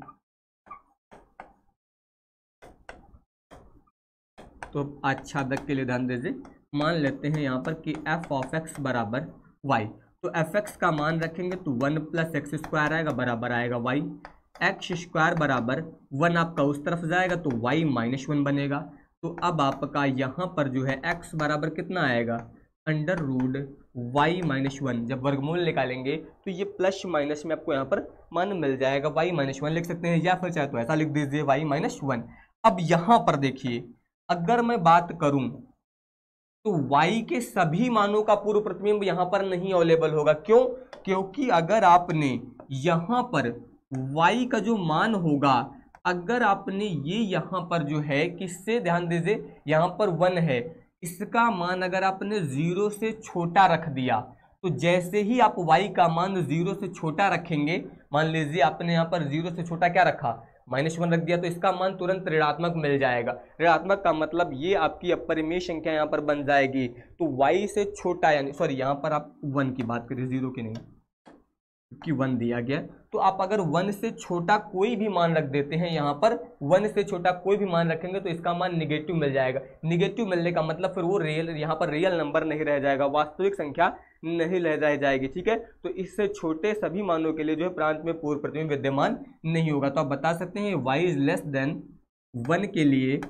तो आच्छादक के लिए ध्यान दीजिए, मान लेते हैं यहाँ पर कि एफ ऑफ एक्स बराबर वाई। तो एफ एक्स का मान रखेंगे तो वन प्लस एक्स स्क्वायर आएगा बराबर आएगा वाई। एक्स स्क्वायर बराबर वन आपका उस तरफ जाएगा तो वाई माइनस वन बनेगा। तो अब आपका यहाँ पर जो है एक्स बराबर कितना आएगा, under root y minus one. जब वर्गमूल निकालेंगे तो ये प्लस माइनस में आपको यहाँ पर मान मिल जाएगा, वाई माइनस वन लिख सकते हैं, या फिर चाहे तो ऐसा लिख दीजिए वाई माइनस वन। अब यहाँ पर देखिए, अगर मैं बात करूं तो y के सभी मानों का पूर्व प्रतिबिंब यहां पर नहीं अवेलेबल होगा। क्यों? क्योंकि अगर आपने यहां पर y का जो मान होगा, अगर आपने ये यहां पर जो है किससे, ध्यान दीजिए यहां पर वन है, इसका मान अगर आपने जीरो से छोटा रख दिया तो जैसे ही आप y का मान जीरो से छोटा रखेंगे, मान लीजिए आपने यहां पर जीरो से छोटा क्या रखा, माइनस वन रख दिया, तो इसका मान तुरंत ऋणात्मक मिल जाएगा। ऋणात्मक का मतलब ये आपकी अपरिमेय संख्या यहाँ पर बन जाएगी। तो y से छोटा, यानी सॉरी यहाँ पर आप वन की बात करिए, जीरो की नहीं, क्योंकि वन दिया गया। तो आप अगर वन से छोटा कोई भी मान रख देते हैं, यहाँ पर वन से छोटा कोई भी मान रखेंगे तो इसका मान निगेटिव मिल जाएगा। निगेटिव मिलने का मतलब फिर वो रियल, यहाँ पर रियल नंबर नहीं रह जाएगा, वास्तविक संख्या नहीं ले रह जाएगी। ठीक है, तो इससे छोटे सभी मानों के लिए जो है प्रांत में पूर्व प्रतिबिंब विद्यमान नहीं होगा। तो आप बता सकते हैं y is less than one के लिए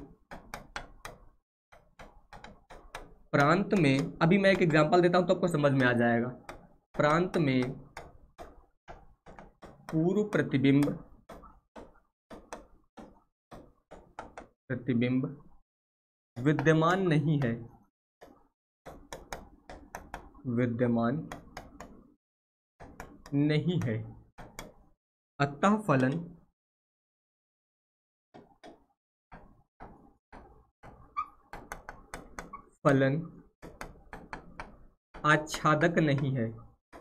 प्रांत में, अभी मैं एक एग्जांपल देता हूं तो आपको समझ में आ जाएगा। प्रांत में पूर्व प्रतिबिंब प्रतिबिंब विद्यमान नहीं है, विद्यमान नहीं है, अतः फलन फलन आच्छादक नहीं है।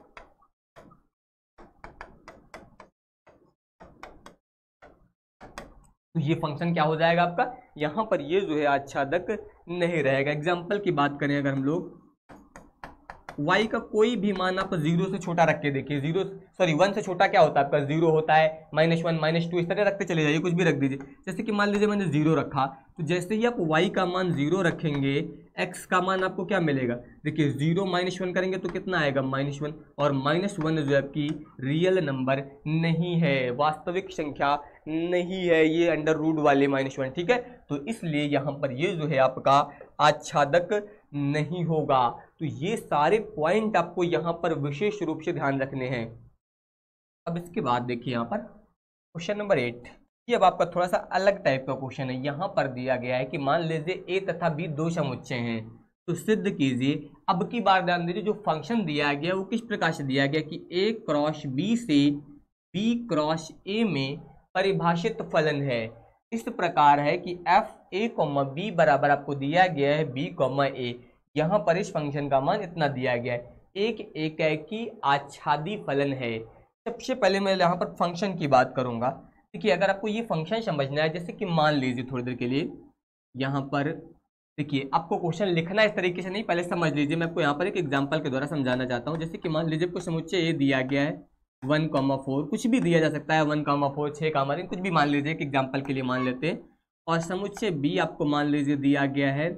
तो ये फंक्शन क्या हो जाएगा आपका, यहां पर ये जो है आच्छादक नहीं रहेगा। एग्जाम्पल की बात करें अगर हम लोग, y का कोई भी मान आप जीरो से छोटा रख के देखिए, जीरो सॉरी वन से छोटा क्या होता है आपका, जीरो होता है, माइनस वन माइनस टू इस तरह रखते चले जाइए, कुछ भी रख दीजिए। जैसे कि मान लीजिए मैंने जीरो रखा, तो जैसे ही आप y का मान जीरो रखेंगे, x का मान आपको क्या मिलेगा, देखिए जीरो माइनस वन करेंगे तो कितना आएगा, माइनस वन, और माइनस वन जो आपकी रियल नंबर नहीं है, वास्तविक संख्या नहीं है, ये अंडर रूट वाले माइनस वन। ठीक है, तो इसलिए यहाँ पर ये जो है आपका आच्छादक नहीं होगा। तो ये सारे पॉइंट आपको यहाँ पर विशेष रूप से ध्यान रखने हैं। अब इसके बाद देखिए यहाँ पर क्वेश्चन नंबर एट, ये अब आपका थोड़ा सा अलग टाइप का क्वेश्चन है। यहाँ पर दिया गया है कि मान लीजिए ए तथा बी दो समुच्चय हैं, तो सिद्ध कीजिए। अब की बार ध्यान दीजिए, जो फंक्शन दिया गया वो किस प्रकार से दिया गया कि ए क्रॉस बी से बी क्रॉस ए में परिभाषित फलन है। इस प्रकार है कि एफ ए कॉमा बी बराबर आपको दिया गया है बी कॉमा ए। यहाँ पर इस फंक्शन का मान इतना दिया गया है, एक एकाकी आच्छादी फलन है। सबसे पहले मैं यहाँ पर फंक्शन की बात करूँगा। देखिए अगर आपको ये फंक्शन समझना है, जैसे कि मान लीजिए थोड़ी देर के लिए यहाँ पर देखिए, आपको क्वेश्चन लिखना इस तरीके से नहीं, पहले समझ लीजिए। मैं आपको यहाँ पर एक एग्जाम्पल के द्वारा समझाना चाहता हूँ। जैसे कि मान लीजिए आपको समुच्चय ए दिया गया है वन कॉमा फोर, कुछ भी दिया जा सकता है, वन कॉमा फोर, छः कॉमा तीन, कुछ भी मान लीजिए, एक एग्जाम्पल के लिए मान लेते हैं। और समुच्चय बी आपको मान लीजिए दिया गया है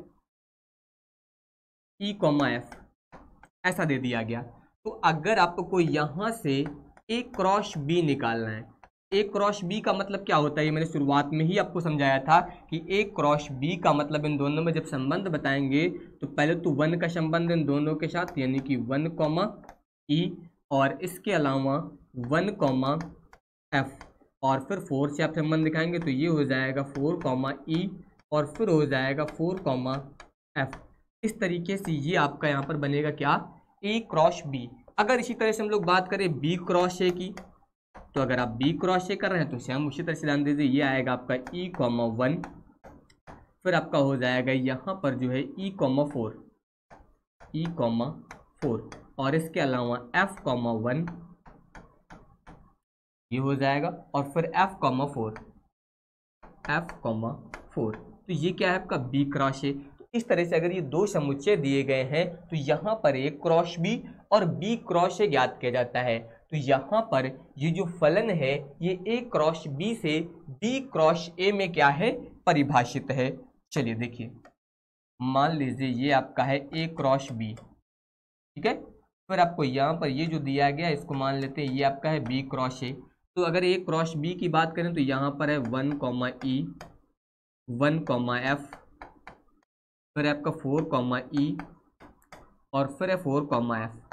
ई कॉमा एफ, ऐसा दे दिया गया। तो अगर आपको यहाँ से ए क्रॉस बी निकालना है, ए क्रॉस बी का मतलब क्या होता है, ये मैंने शुरुआत में ही आपको समझाया था कि ए क्रॉस बी का मतलब इन दोनों में जब संबंध बताएंगे तो पहले तो वन का संबंध इन दोनों के साथ, यानी कि वन कॉमा ई, और इसके अलावा वन कॉमा एफ, और फिर फोर से आप संबंध दिखाएंगे तो ये हो जाएगा फोर कॉमा ई, और फिर हो जाएगा फोर कॉमा एफ। इस तरीके से ये आपका यहाँ पर बनेगा क्या, ए क्रॉस बी। अगर इसी तरह से हम लोग बात करें बी क्रॉस ए की, तो अगर आप बी क्रॉस ए कर रहे हैं तो सेम उसी तरह से ध्यान दीजिए, ये आएगा आपका ई कॉमा वन, फिर आपका हो जाएगा यहाँ पर जो है E comma four, E comma four, और इसके अलावा एफ कॉमा वन, ये हो जाएगा, और फिर F comma four, F comma four. तो ये क्या है आपका बी क्रॉस ए। तो इस तरह से अगर ये दो समुच्चय दिए गए हैं तो यहाँ पर ए क्रॉस बी और बी क्रॉस ए ज्ञात किया जाता है। तो यहाँ पर ये जो फलन है ये ए क्रॉस बी से बी क्रॉस ए में क्या है, परिभाषित है। चलिए देखिए, मान लीजिए ये आपका है ए क्रॉस बी, ठीक है। फिर आपको यहाँ पर ये जो दिया गया इसको मान लेते हैं ये आपका है बी क्रॉस ए। तो अगर ए क्रॉस बी की बात करें तो यहाँ पर है one comma E, one comma F, फिर आपका फोर कॉमा ई और फिर है फोर कॉमा एफ।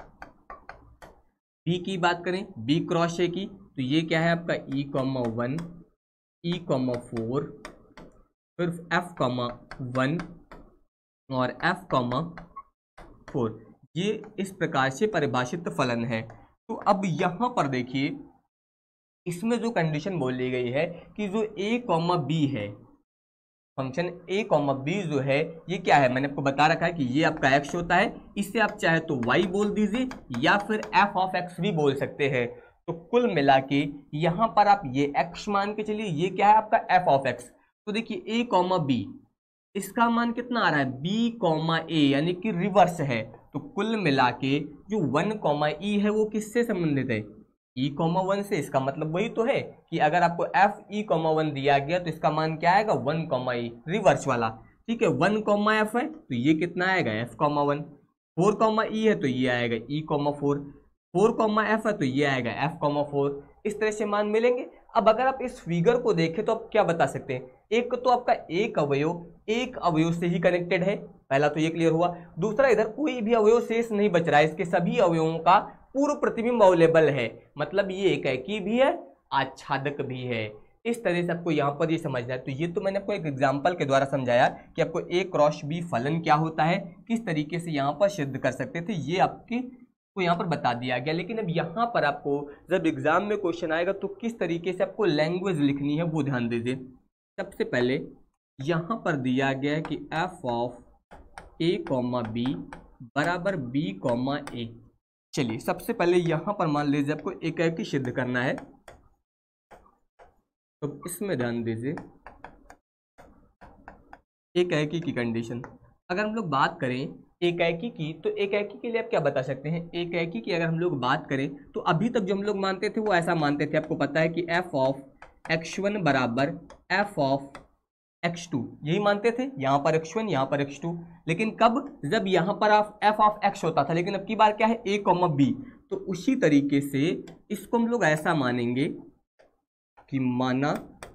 बी की बात करें बी क्रॉस ए की तो ये क्या है आपका E comma one, E comma four, फिर एफ कॉमा वन और एफ कॉमा फोर। ये इस प्रकार से परिभाषित फलन है। तो अब यहाँ पर देखिए इसमें जो कंडीशन बोली गई है कि जो ए कॉमा बी है, फंक्शन ए कॉमा बी जो है ये क्या है, मैंने आपको बता रखा है कि ये आपका एक्स होता है। इससे आप चाहे तो वाई बोल दीजिए या फिर एफ ऑफ एक्स भी बोल सकते हैं। तो कुल मिला के यहाँ पर आप ये एक्स मान के चलिए, ये क्या है आपका एफ ऑफ एक्स। तो देखिए ए कॉमा बी, इसका मान कितना आ रहा है बी कॉमा ए, यानी कि रिवर्स है। तो कुल मिला के जो वन कॉमा ई है वो किससे संबंधित है, ई कॉमा वन से। इसका मतलब वही तो है कि अगर आपको एफ ई कॉमा वन दिया गया तो इसका मान क्या आएगा, वन कॉमा ई, रिवर्स वाला, ठीक है। वन कॉमा एफ है तो ये कितना आएगा F comma one, four comma E है तो ये आएगा E comma four, four comma F है तो ये आएगा एफ कॉमा फोर। इस तरह से मान मिलेंगे। अब अगर आप इस फिगर को देखें तो आप क्या बता सकते हैं, एक तो आपका एक अवयव एक अवयव से ही कनेक्टेड है, पहला तो ये क्लियर हुआ। दूसरा इधर कोई भी अवयव शेष नहीं बच रहा है, इसके सभी अवयवों का पूर्व प्रतिबिंब अवेलेबल है, मतलब ये एकाकी भी है आच्छादक भी है। इस तरह से आपको यहाँ पर ये समझना है। तो ये तो मैंने आपको एक एग्जांपल के द्वारा समझाया कि आपको ए क्रॉस बी फलन क्या होता है, किस तरीके से यहाँ पर सिद्ध कर सकते थे, ये आपकी को यहाँ पर बता दिया गया। लेकिन अब यहाँ पर आपको जब एग्जाम में क्वेश्चन आएगा तो किस तरीके से आपको लैंग्वेज लिखनी है वो ध्यान दीजिए। सबसे पहले यहाँ पर दिया गया है कि F of A comma B बराबर बी कॉमा ए। चलिए सबसे पहले यहाँ पर मान लीजिए आपको एकाकी सिद्ध करना है, तो इसमें ध्यान दीजिए एकाकी की कंडीशन। अगर हम लोग बात करें एकाकी की तो एकाकी के लिए आप क्या बता सकते हैं, एकाकी की अगर हम लोग बात करें तो अभी तक जो हम लोग मानते थे वो ऐसा मानते थे, आपको पता है कि एफ ऑफ एक्स वन बराबर एफ ऑफ एक्स टू, यही मानते थे, यहाँ पर एक्स वन यहाँ पर एक्स टू। लेकिन कब, जब यहाँ पर आप एफ ऑफ एक्स होता था, लेकिन अब की बार क्या है ए कॉमा बी। तो उसी तरीके से इसको हम लोग ऐसा मानेंगे कि माना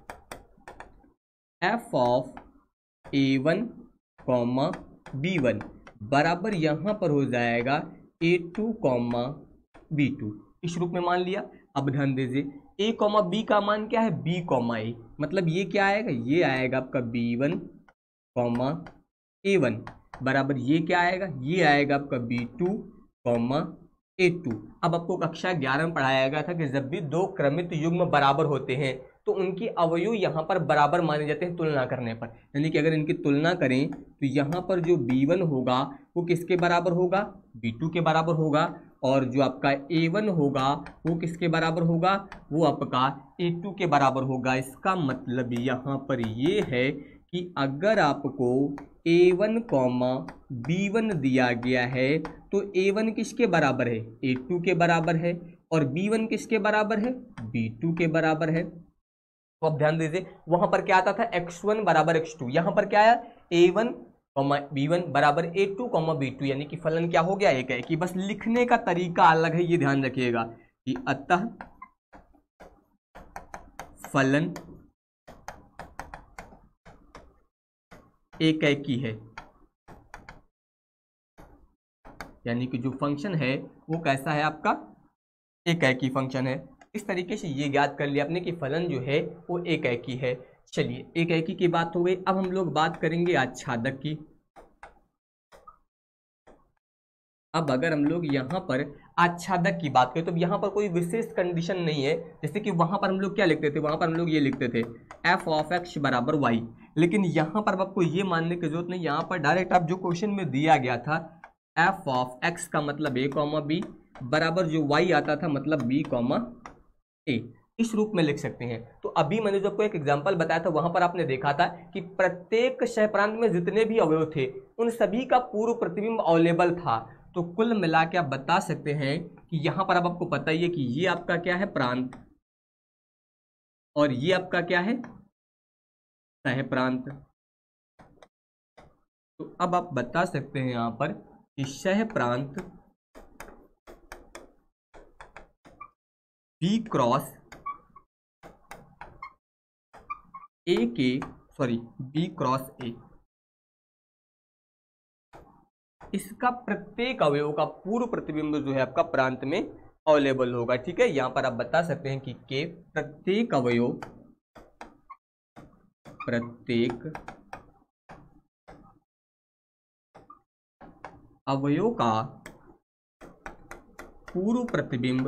F of A one comma B one बराबर यहाँ पर हो जाएगा A two comma B two, इस रूप में मान लिया। अब ध्यान दीजिए ए कॉमा बी का मान क्या है बी कॉमा ए, मतलब ये क्या आएगा, ये आएगा आपका B one comma A one बराबर ये क्या आएगा, ये आएगा आपका B two comma A two. अब आपको कक्षा ग्यारह में पढ़ाया गया था कि जब भी दो क्रमित युग्म बराबर होते हैं तो उनकी अवयव यहाँ पर बराबर माने जाते हैं तुलना करने पर। यानी कि अगर इनकी तुलना करें तो यहाँ पर जो बी वन होगा वो किसके बराबर होगा, बी टू के बराबर होगा, और जो आपका ए वन होगा वो किसके बराबर होगा, वो आपका ए टू के बराबर होगा। इसका मतलब यहाँ पर ये है कि अगर आपको A one comma B one दिया गया है तो ए वन किसके बराबर है, ए टू के बराबर है, और बी वन किसके बराबर है, बी टू के बराबर है। तो अब ध्यान दीजिए वहां पर क्या आता था एक्स वन बराबर एक्स टू, यहाँ पर क्या आया A one comma B one बराबर A two comma B two, यानी कि फलन क्या हो गया एक है। कि बस लिखने का तरीका अलग है, ये ध्यान रखिएगा कि अतः फलन एकाकी है, यानी कि जो फंक्शन है वो कैसा है आपका एकाकी फंक्शन है। इस तरीके से ये ज्ञात कर लिया आपने कि फलन जो है वो एकाकी है। चलिए एकाकी की बात हो गई, अब हम लोग बात करेंगे आच्छादक की। अब अगर हम लोग यहाँ पर आच्छादक की बात करें तो यहाँ पर कोई विशेष कंडीशन नहीं है। जैसे कि वहाँ पर हम लोग क्या लिखते थे, वहाँ पर हम लोग ये लिखते थे एफ ऑफ एक्स बराबर वाई, लेकिन यहाँ पर आपको ये मानने की जरूरत नहीं। यहाँ पर डायरेक्ट आप जो क्वेश्चन में दिया गया था एफ ऑफ एक्स का मतलब ए कॉमा बी बराबर जो वाई आता था मतलब बी कॉमा ए, इस रूप में लिख सकते हैं। तो अभी मैंने जो आपको एक एग्जांपल बताया था वहां पर आपने देखा था कि प्रत्येक सहप्रांत में जितने भी अवयव थे उन सभी का पूर्व प्रतिबिंब अवेलेबल था। तो कुल मिला के आप बता सकते हैं कि यहां पर अब आपको पता ही है कि ये आपका क्या है, प्रांत, और ये आपका क्या है, सहप्रांत। तो अब आप बता सकते हैं यहां पर कि सहप्रांत बी क्रॉस ए के सॉरी बी क्रॉस ए, इसका प्रत्येक अवयव का पूर्व प्रतिबिंब जो है आपका प्रांत में अवेलेबल होगा। ठीक है, यहां पर आप बता सकते हैं कि के प्रत्येक अवयव प्रत्येक अवयव का पूर्व प्रतिबिंब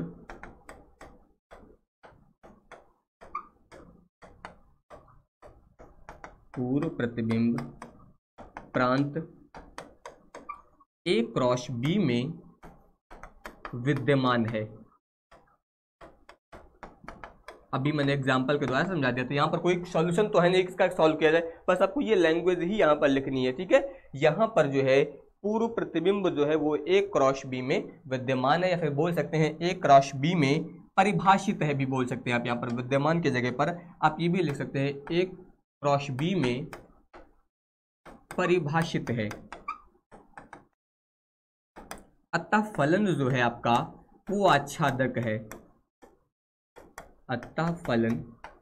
पूर्व प्रतिबिंब प्रांत ए क्रॉस बी में विद्यमान है। अभी मैंने एग्जांपल के द्वारा समझा दिया था, यहाँ पर कोई सॉल्यूशन तो है नहीं इसका सॉल्व किया जाए, बस आपको ये लैंग्वेज ही यहाँ पर लिखनी है। ठीक है, यहाँ पर जो है पूर्व प्रतिबिंब जो है वो ए क्रॉस बी में विद्यमान है, या फिर बोल सकते हैं ए क्रॉस बी में परिभाषित है भी बोल सकते हैं आप। यहाँ पर विद्यमान की जगह पर आप ये भी लिख सकते हैं ए क्रॉस बी में परिभाषित है। अतः फलन जो है आपका वो आच्छादक है, अतः फलन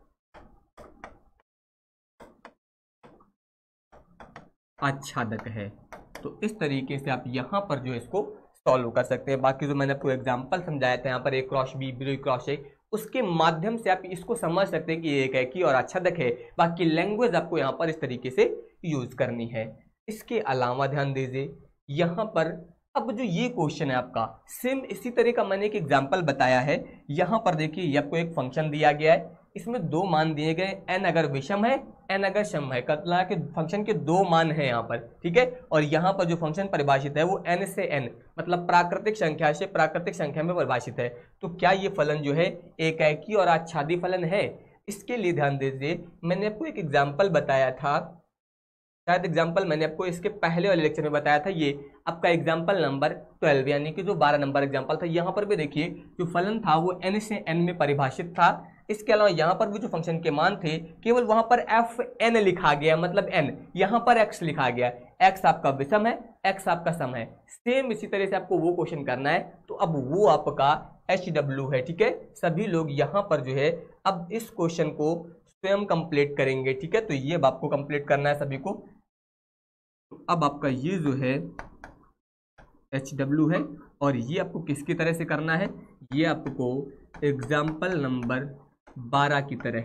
आच्छादक है। तो इस तरीके से आप यहां पर जो इसको सॉल्व कर सकते हैं। बाकी जो मैंने आपको एग्जांपल समझाया था यहाँ पर A cross B B cross A, उसके माध्यम से आप इसको समझ सकते हैं कि एक है कि और आच्छादक है। बाकी लैंग्वेज आपको यहाँ पर इस तरीके से यूज करनी है। इसके अलावा ध्यान दीजिए यहाँ पर अब जो ये क्वेश्चन है आपका सेम इसी तरह का मैंने एक एग्जांपल बताया है। यहाँ पर देखिए ये आपको एक फंक्शन दिया गया है, इसमें दो मान दिए गए, n अगर विषम है n अगर सम है, कतला के फंक्शन के दो मान है यहाँ पर। ठीक है, और यहाँ पर जो फंक्शन परिभाषित है वो n से n मतलब प्राकृतिक संख्या से प्राकृतिक संख्या में परिभाषित है। तो क्या ये फलन जो है एकाएकी और आच्छादी फलन है? इसके लिए ध्यान दीजिए, मैंने आपको एक एग्जाम्पल बताया था, शायद एग्जाम्पल मैंने आपको इसके पहले वाले लेक्चर में बताया था, ये आपका एग्जाम्पल नंबर ट्वेल्व यानी कि जो बारह नंबर एग्जाम्पल था। यहाँ पर भी देखिए जो फलन था वो n से n में परिभाषित था। इसके अलावा यहाँ पर भी जो फंक्शन के मान थे केवल वहां पर एफ एन लिखा गया, मतलब n, यहाँ पर x लिखा गया। x आपका विषम है, x आपका सम है। सेम इसी तरह से आपको वो क्वेश्चन करना है, तो अब वो आपका एच डब्ल्यू है। ठीक है, सभी लोग यहाँ पर जो है अब इस क्वेश्चन को स्वयं कंप्लीट करेंगे। ठीक है, तो ये अब आपको कंप्लीट करना है सभी को। अब आपका ये जो है एच डब्ल्यू है, और ये आपको किसकी तरह से करना है, ये आपको एग्जाम्पल नंबर बारह की तरह।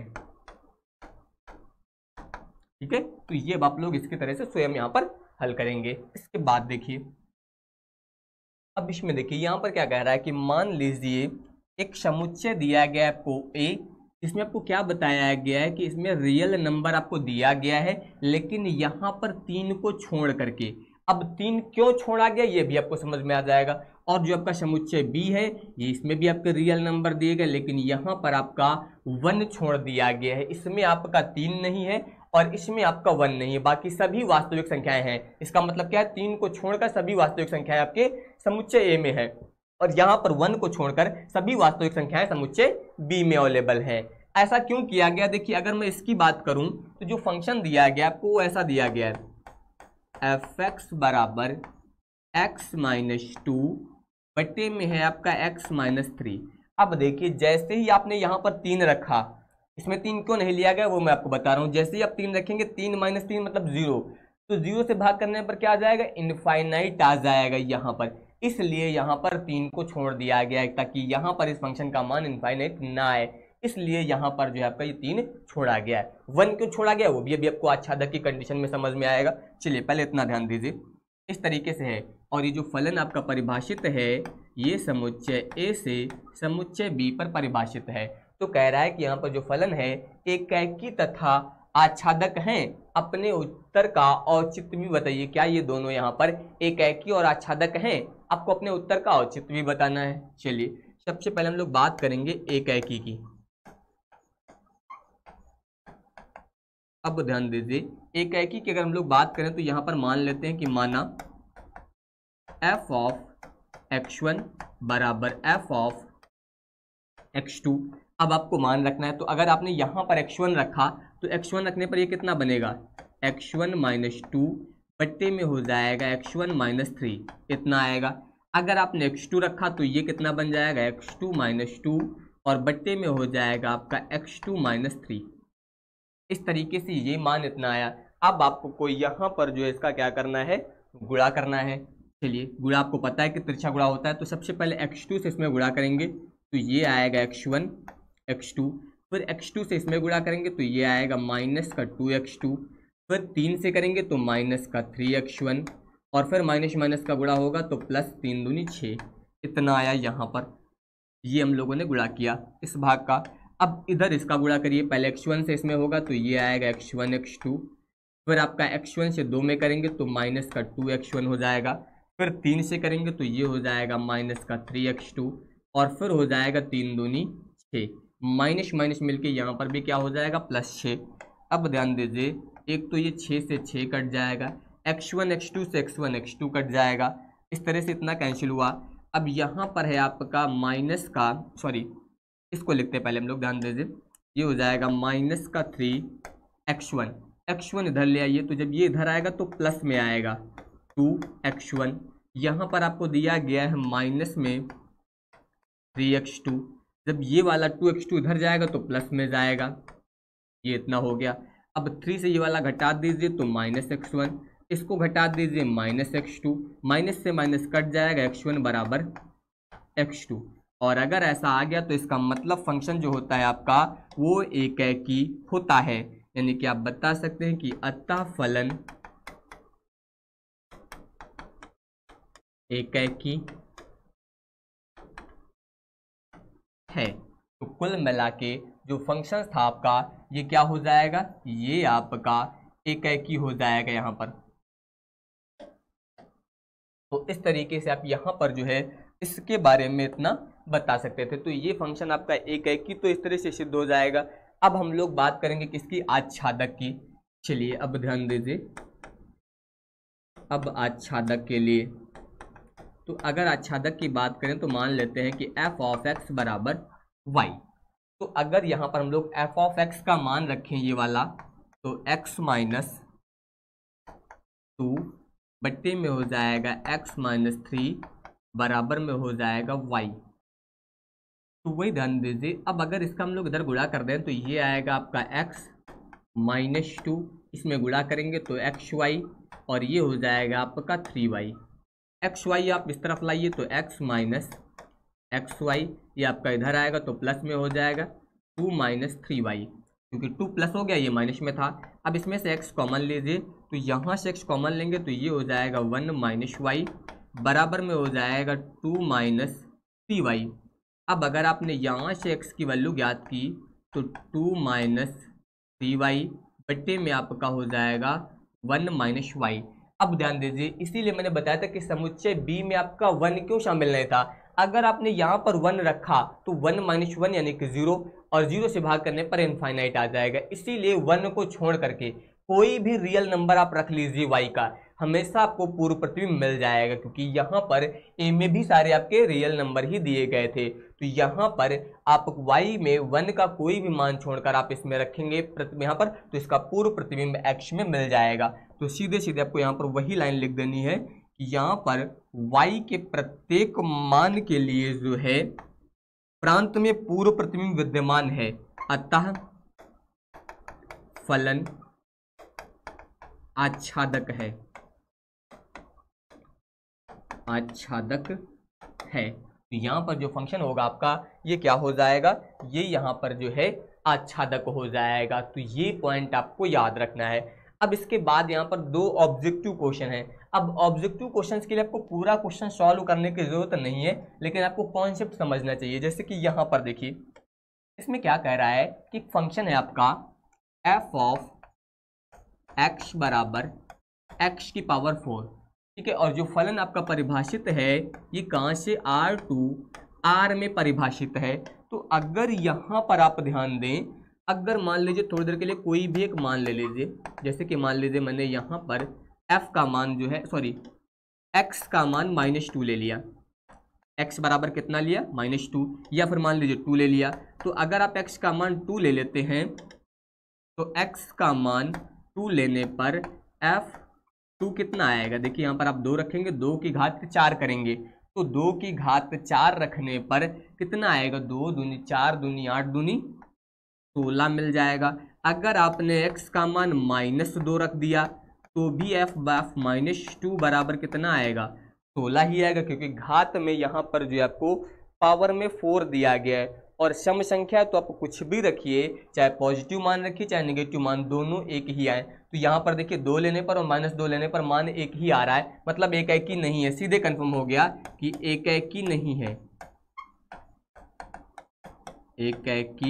ठीक है, तो ये अब आप लोग इसकी तरह से स्वयं यहाँ पर हल करेंगे। इसके बाद देखिए अब इसमें देखिए यहाँ पर क्या कह रहा है कि मान लीजिए एक समुच्चय दिया गया है आपको ए, इसमें आपको क्या बताया गया है कि इसमें रियल नंबर आपको दिया गया है, लेकिन यहाँ पर तीन को छोड़ करके। अब तीन क्यों छोड़ा गया ये भी आपको समझ में आ जाएगा। और जो आपका समुच्चय बी है ये इसमें भी आपके रियल नंबर दिए गए, लेकिन यहाँ पर आपका वन छोड़ दिया गया है। इसमें आपका तीन नहीं है और इसमें आपका वन नहीं है, बाकी सभी वास्तविक संख्याएं हैं। इसका मतलब क्या है, तीन को छोड़कर सभी वास्तविक संख्याएं आपके समुच्चय ए में है, और यहाँ पर वन को छोड़कर सभी वास्तविक संख्याएं समुच्चय बी में अवेलेबल है। ऐसा क्यों किया गया? देखिए अगर मैं इसकी बात करूं तो जो फंक्शन दिया गया आपको वो ऐसा दिया गया है, एफ एक्स बराबर एक्स माइनस टू बटे में है आपका एक्स माइनस थ्री। अब देखिए जैसे ही आपने यहाँ पर तीन रखा, इसमें तीन क्यों नहीं लिया गया वो मैं आपको बता रहा हूँ। जैसे ही आप तीन रखेंगे, तीन माइनस तीन मतलब जीरो, तो जीरो से भाग करने पर क्या आ जाएगा, इनफाइनाइट आ जाएगा यहाँ पर। इसलिए यहाँ पर तीन को छोड़ दिया गया है ताकि यहाँ पर इस फंक्शन का मान इनफाइनाइट ना आए, इसलिए यहाँ पर जो है आपका ये तीन छोड़ा गया है। वन क्यों छोड़ा गया वो भी अभी आपको आच्छादक की कंडीशन में समझ में आएगा। चलिए पहले इतना ध्यान दीजिए, इस तरीके से है। और ये जो फलन आपका परिभाषित है ये समुच्चय ए से समुच्चय बी पर परिभाषित है। तो कह रहा है कि यहाँ पर जो फलन है एकाएकी तथा आच्छादक हैं। अपने उत्तर का औचित्य भी बताइए, क्या ये दोनों यहाँ पर एकाएकी और आच्छादक हैं? आपको अपने उत्तर का औचित्य भी बताना है। चलिए सबसे पहले हम लोग बात करेंगे एकाएकी की। अब ध्यान दीजिए, एकाएकी की अगर हम लोग बात करें तो यहाँ पर मान लेते हैं कि माना एफ ऑफ एक्स वन बराबर एफ ऑफ एक्स टू। अब आपको मान रखना है, तो अगर आपने यहाँ पर एक्स वन रखा तो एक्स वन रखने पर ये कितना बनेगा, एक्स वन माइनस टू बट्टे में हो जाएगा एक्स वन माइनस थ्री, इतना आएगा। अगर आपने एक्स टू रखा तो ये कितना बन जाएगा, एक्स टू माइनस टू और बट्टे में हो जाएगा आपका एक्स टू माइनस थ्री। इस तरीके से ये मान इतना आया। अब आपको कोई यहाँ पर जो है इसका क्या करना है, गुणा करना है। चलिए, गुणा आपको पता है कि तिरछा गुणा होता है, तो सबसे पहले एक्स टू से इसमें गुणा करेंगे तो ये आएगा एक्स वन एक्स टू, फिर एक्स टू से इसमें गुणा करेंगे तो ये आएगा माइनस का टू एक्स टू, फिर तीन से करेंगे तो माइनस का थ्री एक्स वन और फिर माइनस माइनस का गुणा होगा तो प्लस तीन दूनी छः, इतना आया यहाँ पर। ये हम लोगों ने गुणा किया इस भाग का। अब इधर इसका गुणा करिए, पहले एक्स वन से इसमें होगा तो ये आएगा एक्स वन एक्स टू, फिर आपका एक्स वन से दो में करेंगे तो माइनस का टू एक्स वन हो जाएगा, फिर तीन से करेंगे तो ये हो जाएगा माइनस का थ्री एक्स टू और फिर हो जाएगा तीन दूनी छः, माइनस माइनस मिलके यहाँ पर भी क्या हो जाएगा, प्लस छः। अब ध्यान दीजिए, एक तो ये छः से छः कट जाएगा, एक्स वन एक्स टू से एक्स वन एक्स टू कट जाएगा, इस तरह से इतना कैंसिल हुआ। अब यहाँ पर है आपका माइनस का, सॉरी इसको लिखते हैं पहले हम लोग, ध्यान दीजिए, ये हो जाएगा माइनस का three X one, X one इधर ले आइए तो जब ये इधर आएगा तो प्लस में आएगा टू एक्स वन, यहाँ पर आपको दिया गया है माइनस में थ्री एक्स टू, जब ये वाला टू एक्स टू इधर जाएगा तो प्लस में जाएगा, ये इतना हो गया। अब थ्री से ये वाला घटा दीजिए तो माइनस एक्स वन, इसको घटा दीजिए माइनस एक्स टू, माइनस से माइनस कट जाएगा, एक्स वन बराबर एक्स टू। और अगर ऐसा आ गया तो इसका मतलब फंक्शन जो होता है आपका वो एकाएकी होता है, यानी कि आप बता सकते हैं कि अतः फलन एकाएकी है। तो कुल मिला के जो फंक्शन था आपका ये क्या हो जाएगा, ये आपका एकाएकी हो जाएगा यहाँ पर। तो इस तरीके से आप यहाँ पर जो है इसके बारे में इतना बता सकते थे। तो ये फंक्शन आपका एकाएकी तो इस तरह से सिद्ध हो जाएगा। अब हम लोग बात करेंगे किसकी, आच्छादक की। चलिए अब ध्यान दीजिए, अब आच्छादक के लिए, तो अगर आच्छादक की बात करें तो मान लेते हैं कि एफ ऑफ एक्स बराबर वाई। तो अगर यहाँ पर हम लोग एफ ऑफ एक्स का मान रखें ये वाला, तो एक्स माइनस टू बट्टे में हो जाएगा एक्स माइनस थ्री बराबर में हो जाएगा वाई। तो वही ध्यान दीजिए, अब अगर इसका हम लोग इधर गुणा कर दें तो ये आएगा आपका एक्स माइनस टू, इसमें गुणा करेंगे तो एक्स वाई और ये हो जाएगा आपका थ्री वाई। एक्स वाई आप इस तरफ लाइए तो एक्स माइनस एक्स वाई, ये आपका इधर आएगा तो प्लस में हो जाएगा टू माइनस थ्री वाई, क्योंकि टू प्लस हो गया, ये माइनस में था। अब इसमें से एक्स कॉमन लीजिए, तो यहाँ से एक्स कॉमन लेंगे तो ये हो जाएगा वन माइनस वाई बराबर में हो जाएगा टू माइनस थ्री वाई। अब अगर आपने यहाँ से एक्स की वैल्यू ज्ञात की तो टू माइनस थ्री वाई बट्टे में आपका हो जाएगा वन माइनस वाई। अब ध्यान दीजिए, इसीलिए मैंने बताया था कि समुच्चय बी में आपका वन क्यों शामिल नहीं था। अगर आपने यहाँ पर वन रखा तो वन माइनस वन यानी कि जीरो, और जीरो से भाग करने पर इनफाइनाइट आ जाएगा। इसीलिए वन को छोड़ करके कोई भी रियल नंबर आप रख लीजिए वाई का, हमेशा आपको पूर्व प्रतिबिंब मिल जाएगा, क्योंकि यहाँ पर ए में भी सारे आपके रियल नंबर ही दिए गए थे। तो यहाँ पर आप वाई में वन का कोई भी मान छोड़कर आप इसमें रखेंगे यहाँ पर, तो इसका पूर्व प्रतिबिंब एक्स में मिल जाएगा। तो सीधे सीधे आपको यहाँ पर वही लाइन लिख देनी है कि यहाँ पर y के प्रत्येक मान के लिए जो है प्रांत में पूर्व प्रतिबिंब विद्यमान है, अतः फलन आच्छादक है, आच्छादक है। तो यहाँ पर जो फंक्शन होगा आपका ये क्या हो जाएगा, ये यहाँ पर जो है आच्छादक हो जाएगा। तो ये पॉइंट आपको याद रखना है। अब इसके बाद यहाँ पर दो ऑब्जेक्टिव क्वेश्चन है। अब ऑब्जेक्टिव क्वेश्चंस के लिए आपको पूरा क्वेश्चन सॉल्व करने की जरूरत नहीं है, लेकिन आपको कॉन्सेप्ट समझना चाहिए। जैसे कि यहाँ पर देखिए, इसमें क्या कह रहा है कि फंक्शन है आपका एफ ऑफ एक्स बराबर एक्स की पावर फोर, ठीक है। और जो फलन आपका परिभाषित है ये कहाँ से, आर टू आर में परिभाषित है। तो अगर यहाँ पर आप ध्यान दें अगर मान लीजिए थोड़ी देर के लिए कोई भी एक मान ले लीजिए, जैसे कि मान लीजिए मैंने यहाँ पर f का मान जो है सॉरी x का मान माइनस टू ले लिया, x बराबर कितना लिया माइनस टू, या फिर मान लीजिए टू ले लिया। तो अगर आप x का मान टू ले लेते हैं तो x का मान टू लेने पर f टू कितना आएगा, देखिए यहाँ पर आप दो रखेंगे, दो की घात चार करेंगे तो दो की घात चार रखने पर कितना आएगा, दो दूनी चार दूनी आठ दूनी सोलह मिल जाएगा। अगर आपने x का मान माइनस दो रख दिया तो भी f बाफ माइनस टू बराबर कितना आएगा, सोलह ही आएगा, क्योंकि घात में यहाँ पर जो है आपको पावर में फोर दिया गया है और सम संख्या तो आप कुछ भी रखिए, चाहे पॉजिटिव मान रखिए चाहे नेगेटिव मान, दोनों एक ही आए। तो यहाँ पर देखिए दो लेने पर और माइनस दो लेने पर मान एक ही आ रहा है, मतलब एक एक ही नहीं है, सीधे कंफर्म हो गया कि एक एक ही नहीं है, एक एक ही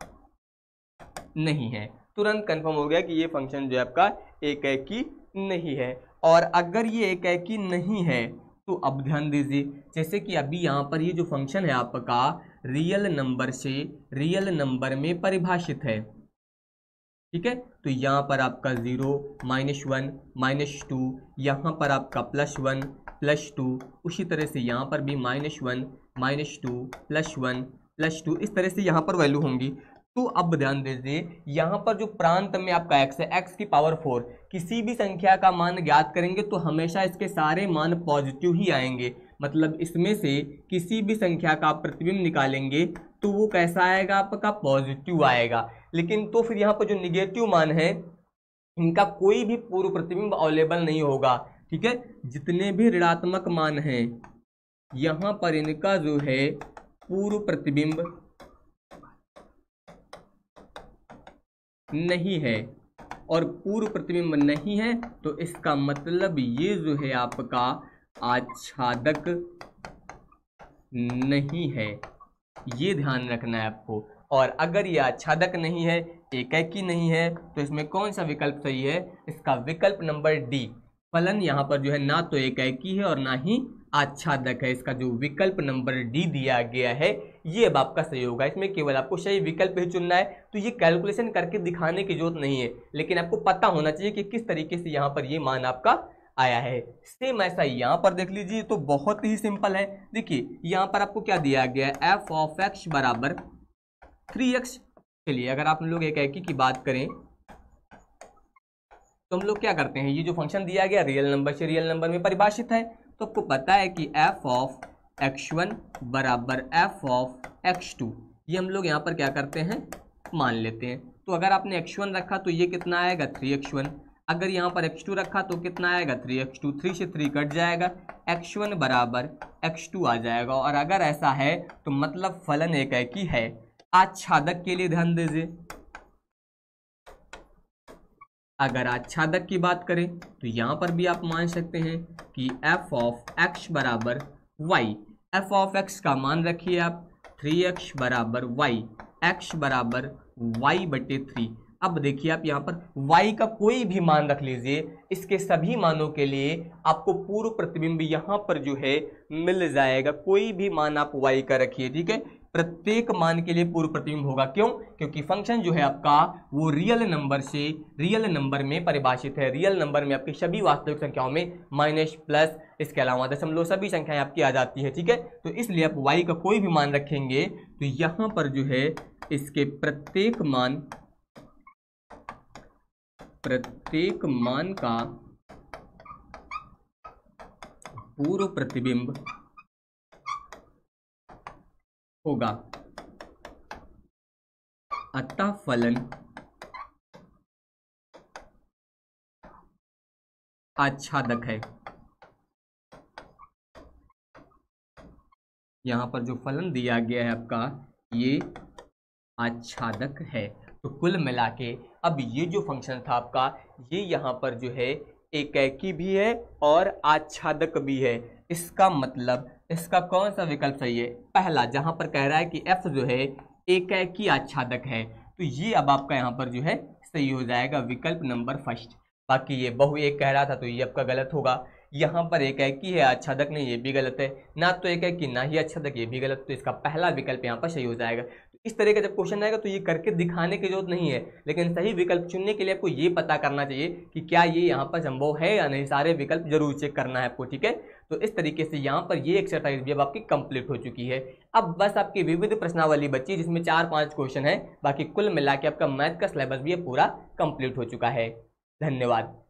नहीं है, तुरंत कंफर्म हो गया कि ये फंक्शन जो है आपका एक एक ही नहीं है। और अगर ये एक एक ही नहीं है तो अब ध्यान दीजिए, जैसे कि अभी यहाँ पर ये जो फंक्शन है आपका रियल नंबर से रियल नंबर में परिभाषित है, ठीक है। तो यहाँ पर आपका zero minus one minus two, यहाँ पर आपका प्लस वन प्लस टू, उसी तरह से यहाँ पर भी minus one minus two plus one plus two, इस तरह से यहाँ पर वैल्यू होंगी। तो अब ध्यान दीजिए यहाँ पर जो प्रांत में आपका x है, x की पावर फोर, किसी भी संख्या का मान ज्ञात करेंगे तो हमेशा इसके सारे मान पॉजिटिव ही आएंगे, मतलब इसमें से किसी भी संख्या का आप प्रतिबिंब निकालेंगे तो वो कैसा आएगा, आपका पॉजिटिव आएगा। लेकिन तो फिर यहाँ पर जो निगेटिव मान है इनका कोई भी पूर्व प्रतिबिंब अवेलेबल नहीं होगा, ठीक है। जितने भी ऋणात्मक मान हैं यहाँ पर इनका जो है पूर्व प्रतिबिंब नहीं है, और पूर्व प्रतिबिंब नहीं है तो इसका मतलब ये जो है आपका आच्छादक नहीं है, ये ध्यान रखना है आपको। और अगर ये आच्छादक नहीं है, एकाकी नहीं है, तो इसमें कौन सा विकल्प सही है, इसका विकल्प नंबर डी, फलन यहाँ पर जो है ना तो एकाकी है और ना ही आच्छादक है, इसका जो विकल्प नंबर डी दिया गया है ये अब आपका सही होगा। इसमें केवल आपको सही विकल्प ही चुनना है, तो ये कैलकुलेशन करके दिखाने की जरूरत नहीं है, लेकिन आपको पता होना चाहिए कि किस तरीके से यहाँ पर ये मान आपका आया है। सेम ऐसा यहाँ पर देख लीजिए, तो बहुत ही सिंपल है। देखिए यहाँ पर आपको क्या दिया गया है, एफ ऑफ एक्स बराबर थ्री एक्स। चलिए अगर आप लोग एक एक की बात करें तो हम लोग क्या करते हैं, ये जो फंक्शन दिया गया रियल नंबर से रियल नंबर में परिभाषित है, तो आपको पता है कि एफ ऑफ एक्स वन बराबर एफ ऑफ एक्स टू, ये हम लोग यहाँ पर क्या करते हैं मान लेते हैं। तो अगर आपने एक्स वन रखा तो ये कितना आएगा थ्री एक्स वन, अगर यहाँ पर एक्स टू रखा तो कितना आएगा थ्री एक्स टू, थ्री से थ्री कट जाएगा, एक्स वन बराबर एक्स टू आ जाएगा। और अगर ऐसा है तो मतलब फलन एक एक ही है। आच्छादक के लिए ध्यान दीजिए, अगर आच्छादक की बात करें तो यहाँ पर भी आप मान सकते हैं कि f ऑफ x बराबर y, f ऑफ x का मान रखिए आप थ्री एक्स बराबर y, x बराबर y बटे थ्री। अब देखिए आप यहाँ पर y का कोई भी मान रख लीजिए, इसके सभी मानों के लिए आपको पूर्व प्रतिबिंब यहाँ पर जो है मिल जाएगा। कोई भी मान आप y का रखिए, ठीक है, प्रत्येक मान के लिए पूर्व प्रतिबिंब होगा। क्यों? क्योंकि फंक्शन जो है आपका वो रियल नंबर से रियल नंबर में परिभाषित है। रियल नंबर में आपकी सभी वास्तविक संख्याओं में माइनस प्लस इसके अलावा दशमलव सभी संख्याएं आपकी आ जाती है, ठीक है। तो इसलिए आप y का कोई भी मान रखेंगे तो यहाँ पर जो है इसके प्रत्येक मान प्रत्येक मान का पूर्व प्रतिबिंब होगा, अतः फलन आच्छादक है। यहाँ पर जो फलन दिया गया है आपका ये आच्छादक है। तो कुल मिला के अब ये जो फंक्शन था आपका ये यहाँ पर जो है एकाकी भी है और आच्छादक भी है। इसका मतलब इसका कौन सा विकल्प सही है, पहला, जहां पर कह रहा है कि f जो है एकाकी आच्छादक है, तो ये अब आपका यहाँ पर जो है सही हो जाएगा, विकल्प नंबर फर्स्ट। बाकी ये बहु एक कह रहा था तो ये आपका गलत होगा। यहाँ पर एकाकी है आच्छादक नहीं, ये भी गलत है, ना तो एकाकी ना ही आच्छादक, ये भी गलत। तो इसका पहला विकल्प यहाँ पर सही हो जाएगा। तो इस तरह का जब क्वेश्चन आएगा तो ये करके दिखाने की जरूरत नहीं है, लेकिन सही विकल्प चुनने के लिए आपको ये पता करना चाहिए कि क्या ये यहाँ पर संभव है या नहीं। सारे विकल्प जरूर चेक करना है आपको, ठीक है। तो इस तरीके से यहाँ पर ये एक्सरसाइज भी अब आपकी कंप्लीट हो चुकी है। अब बस आपकी विविध प्रश्नावली बची जिसमें चार पांच क्वेश्चन है, बाकी कुल मिला के आपका मैथ का सिलेबस भी पूरा कंप्लीट हो चुका है। धन्यवाद।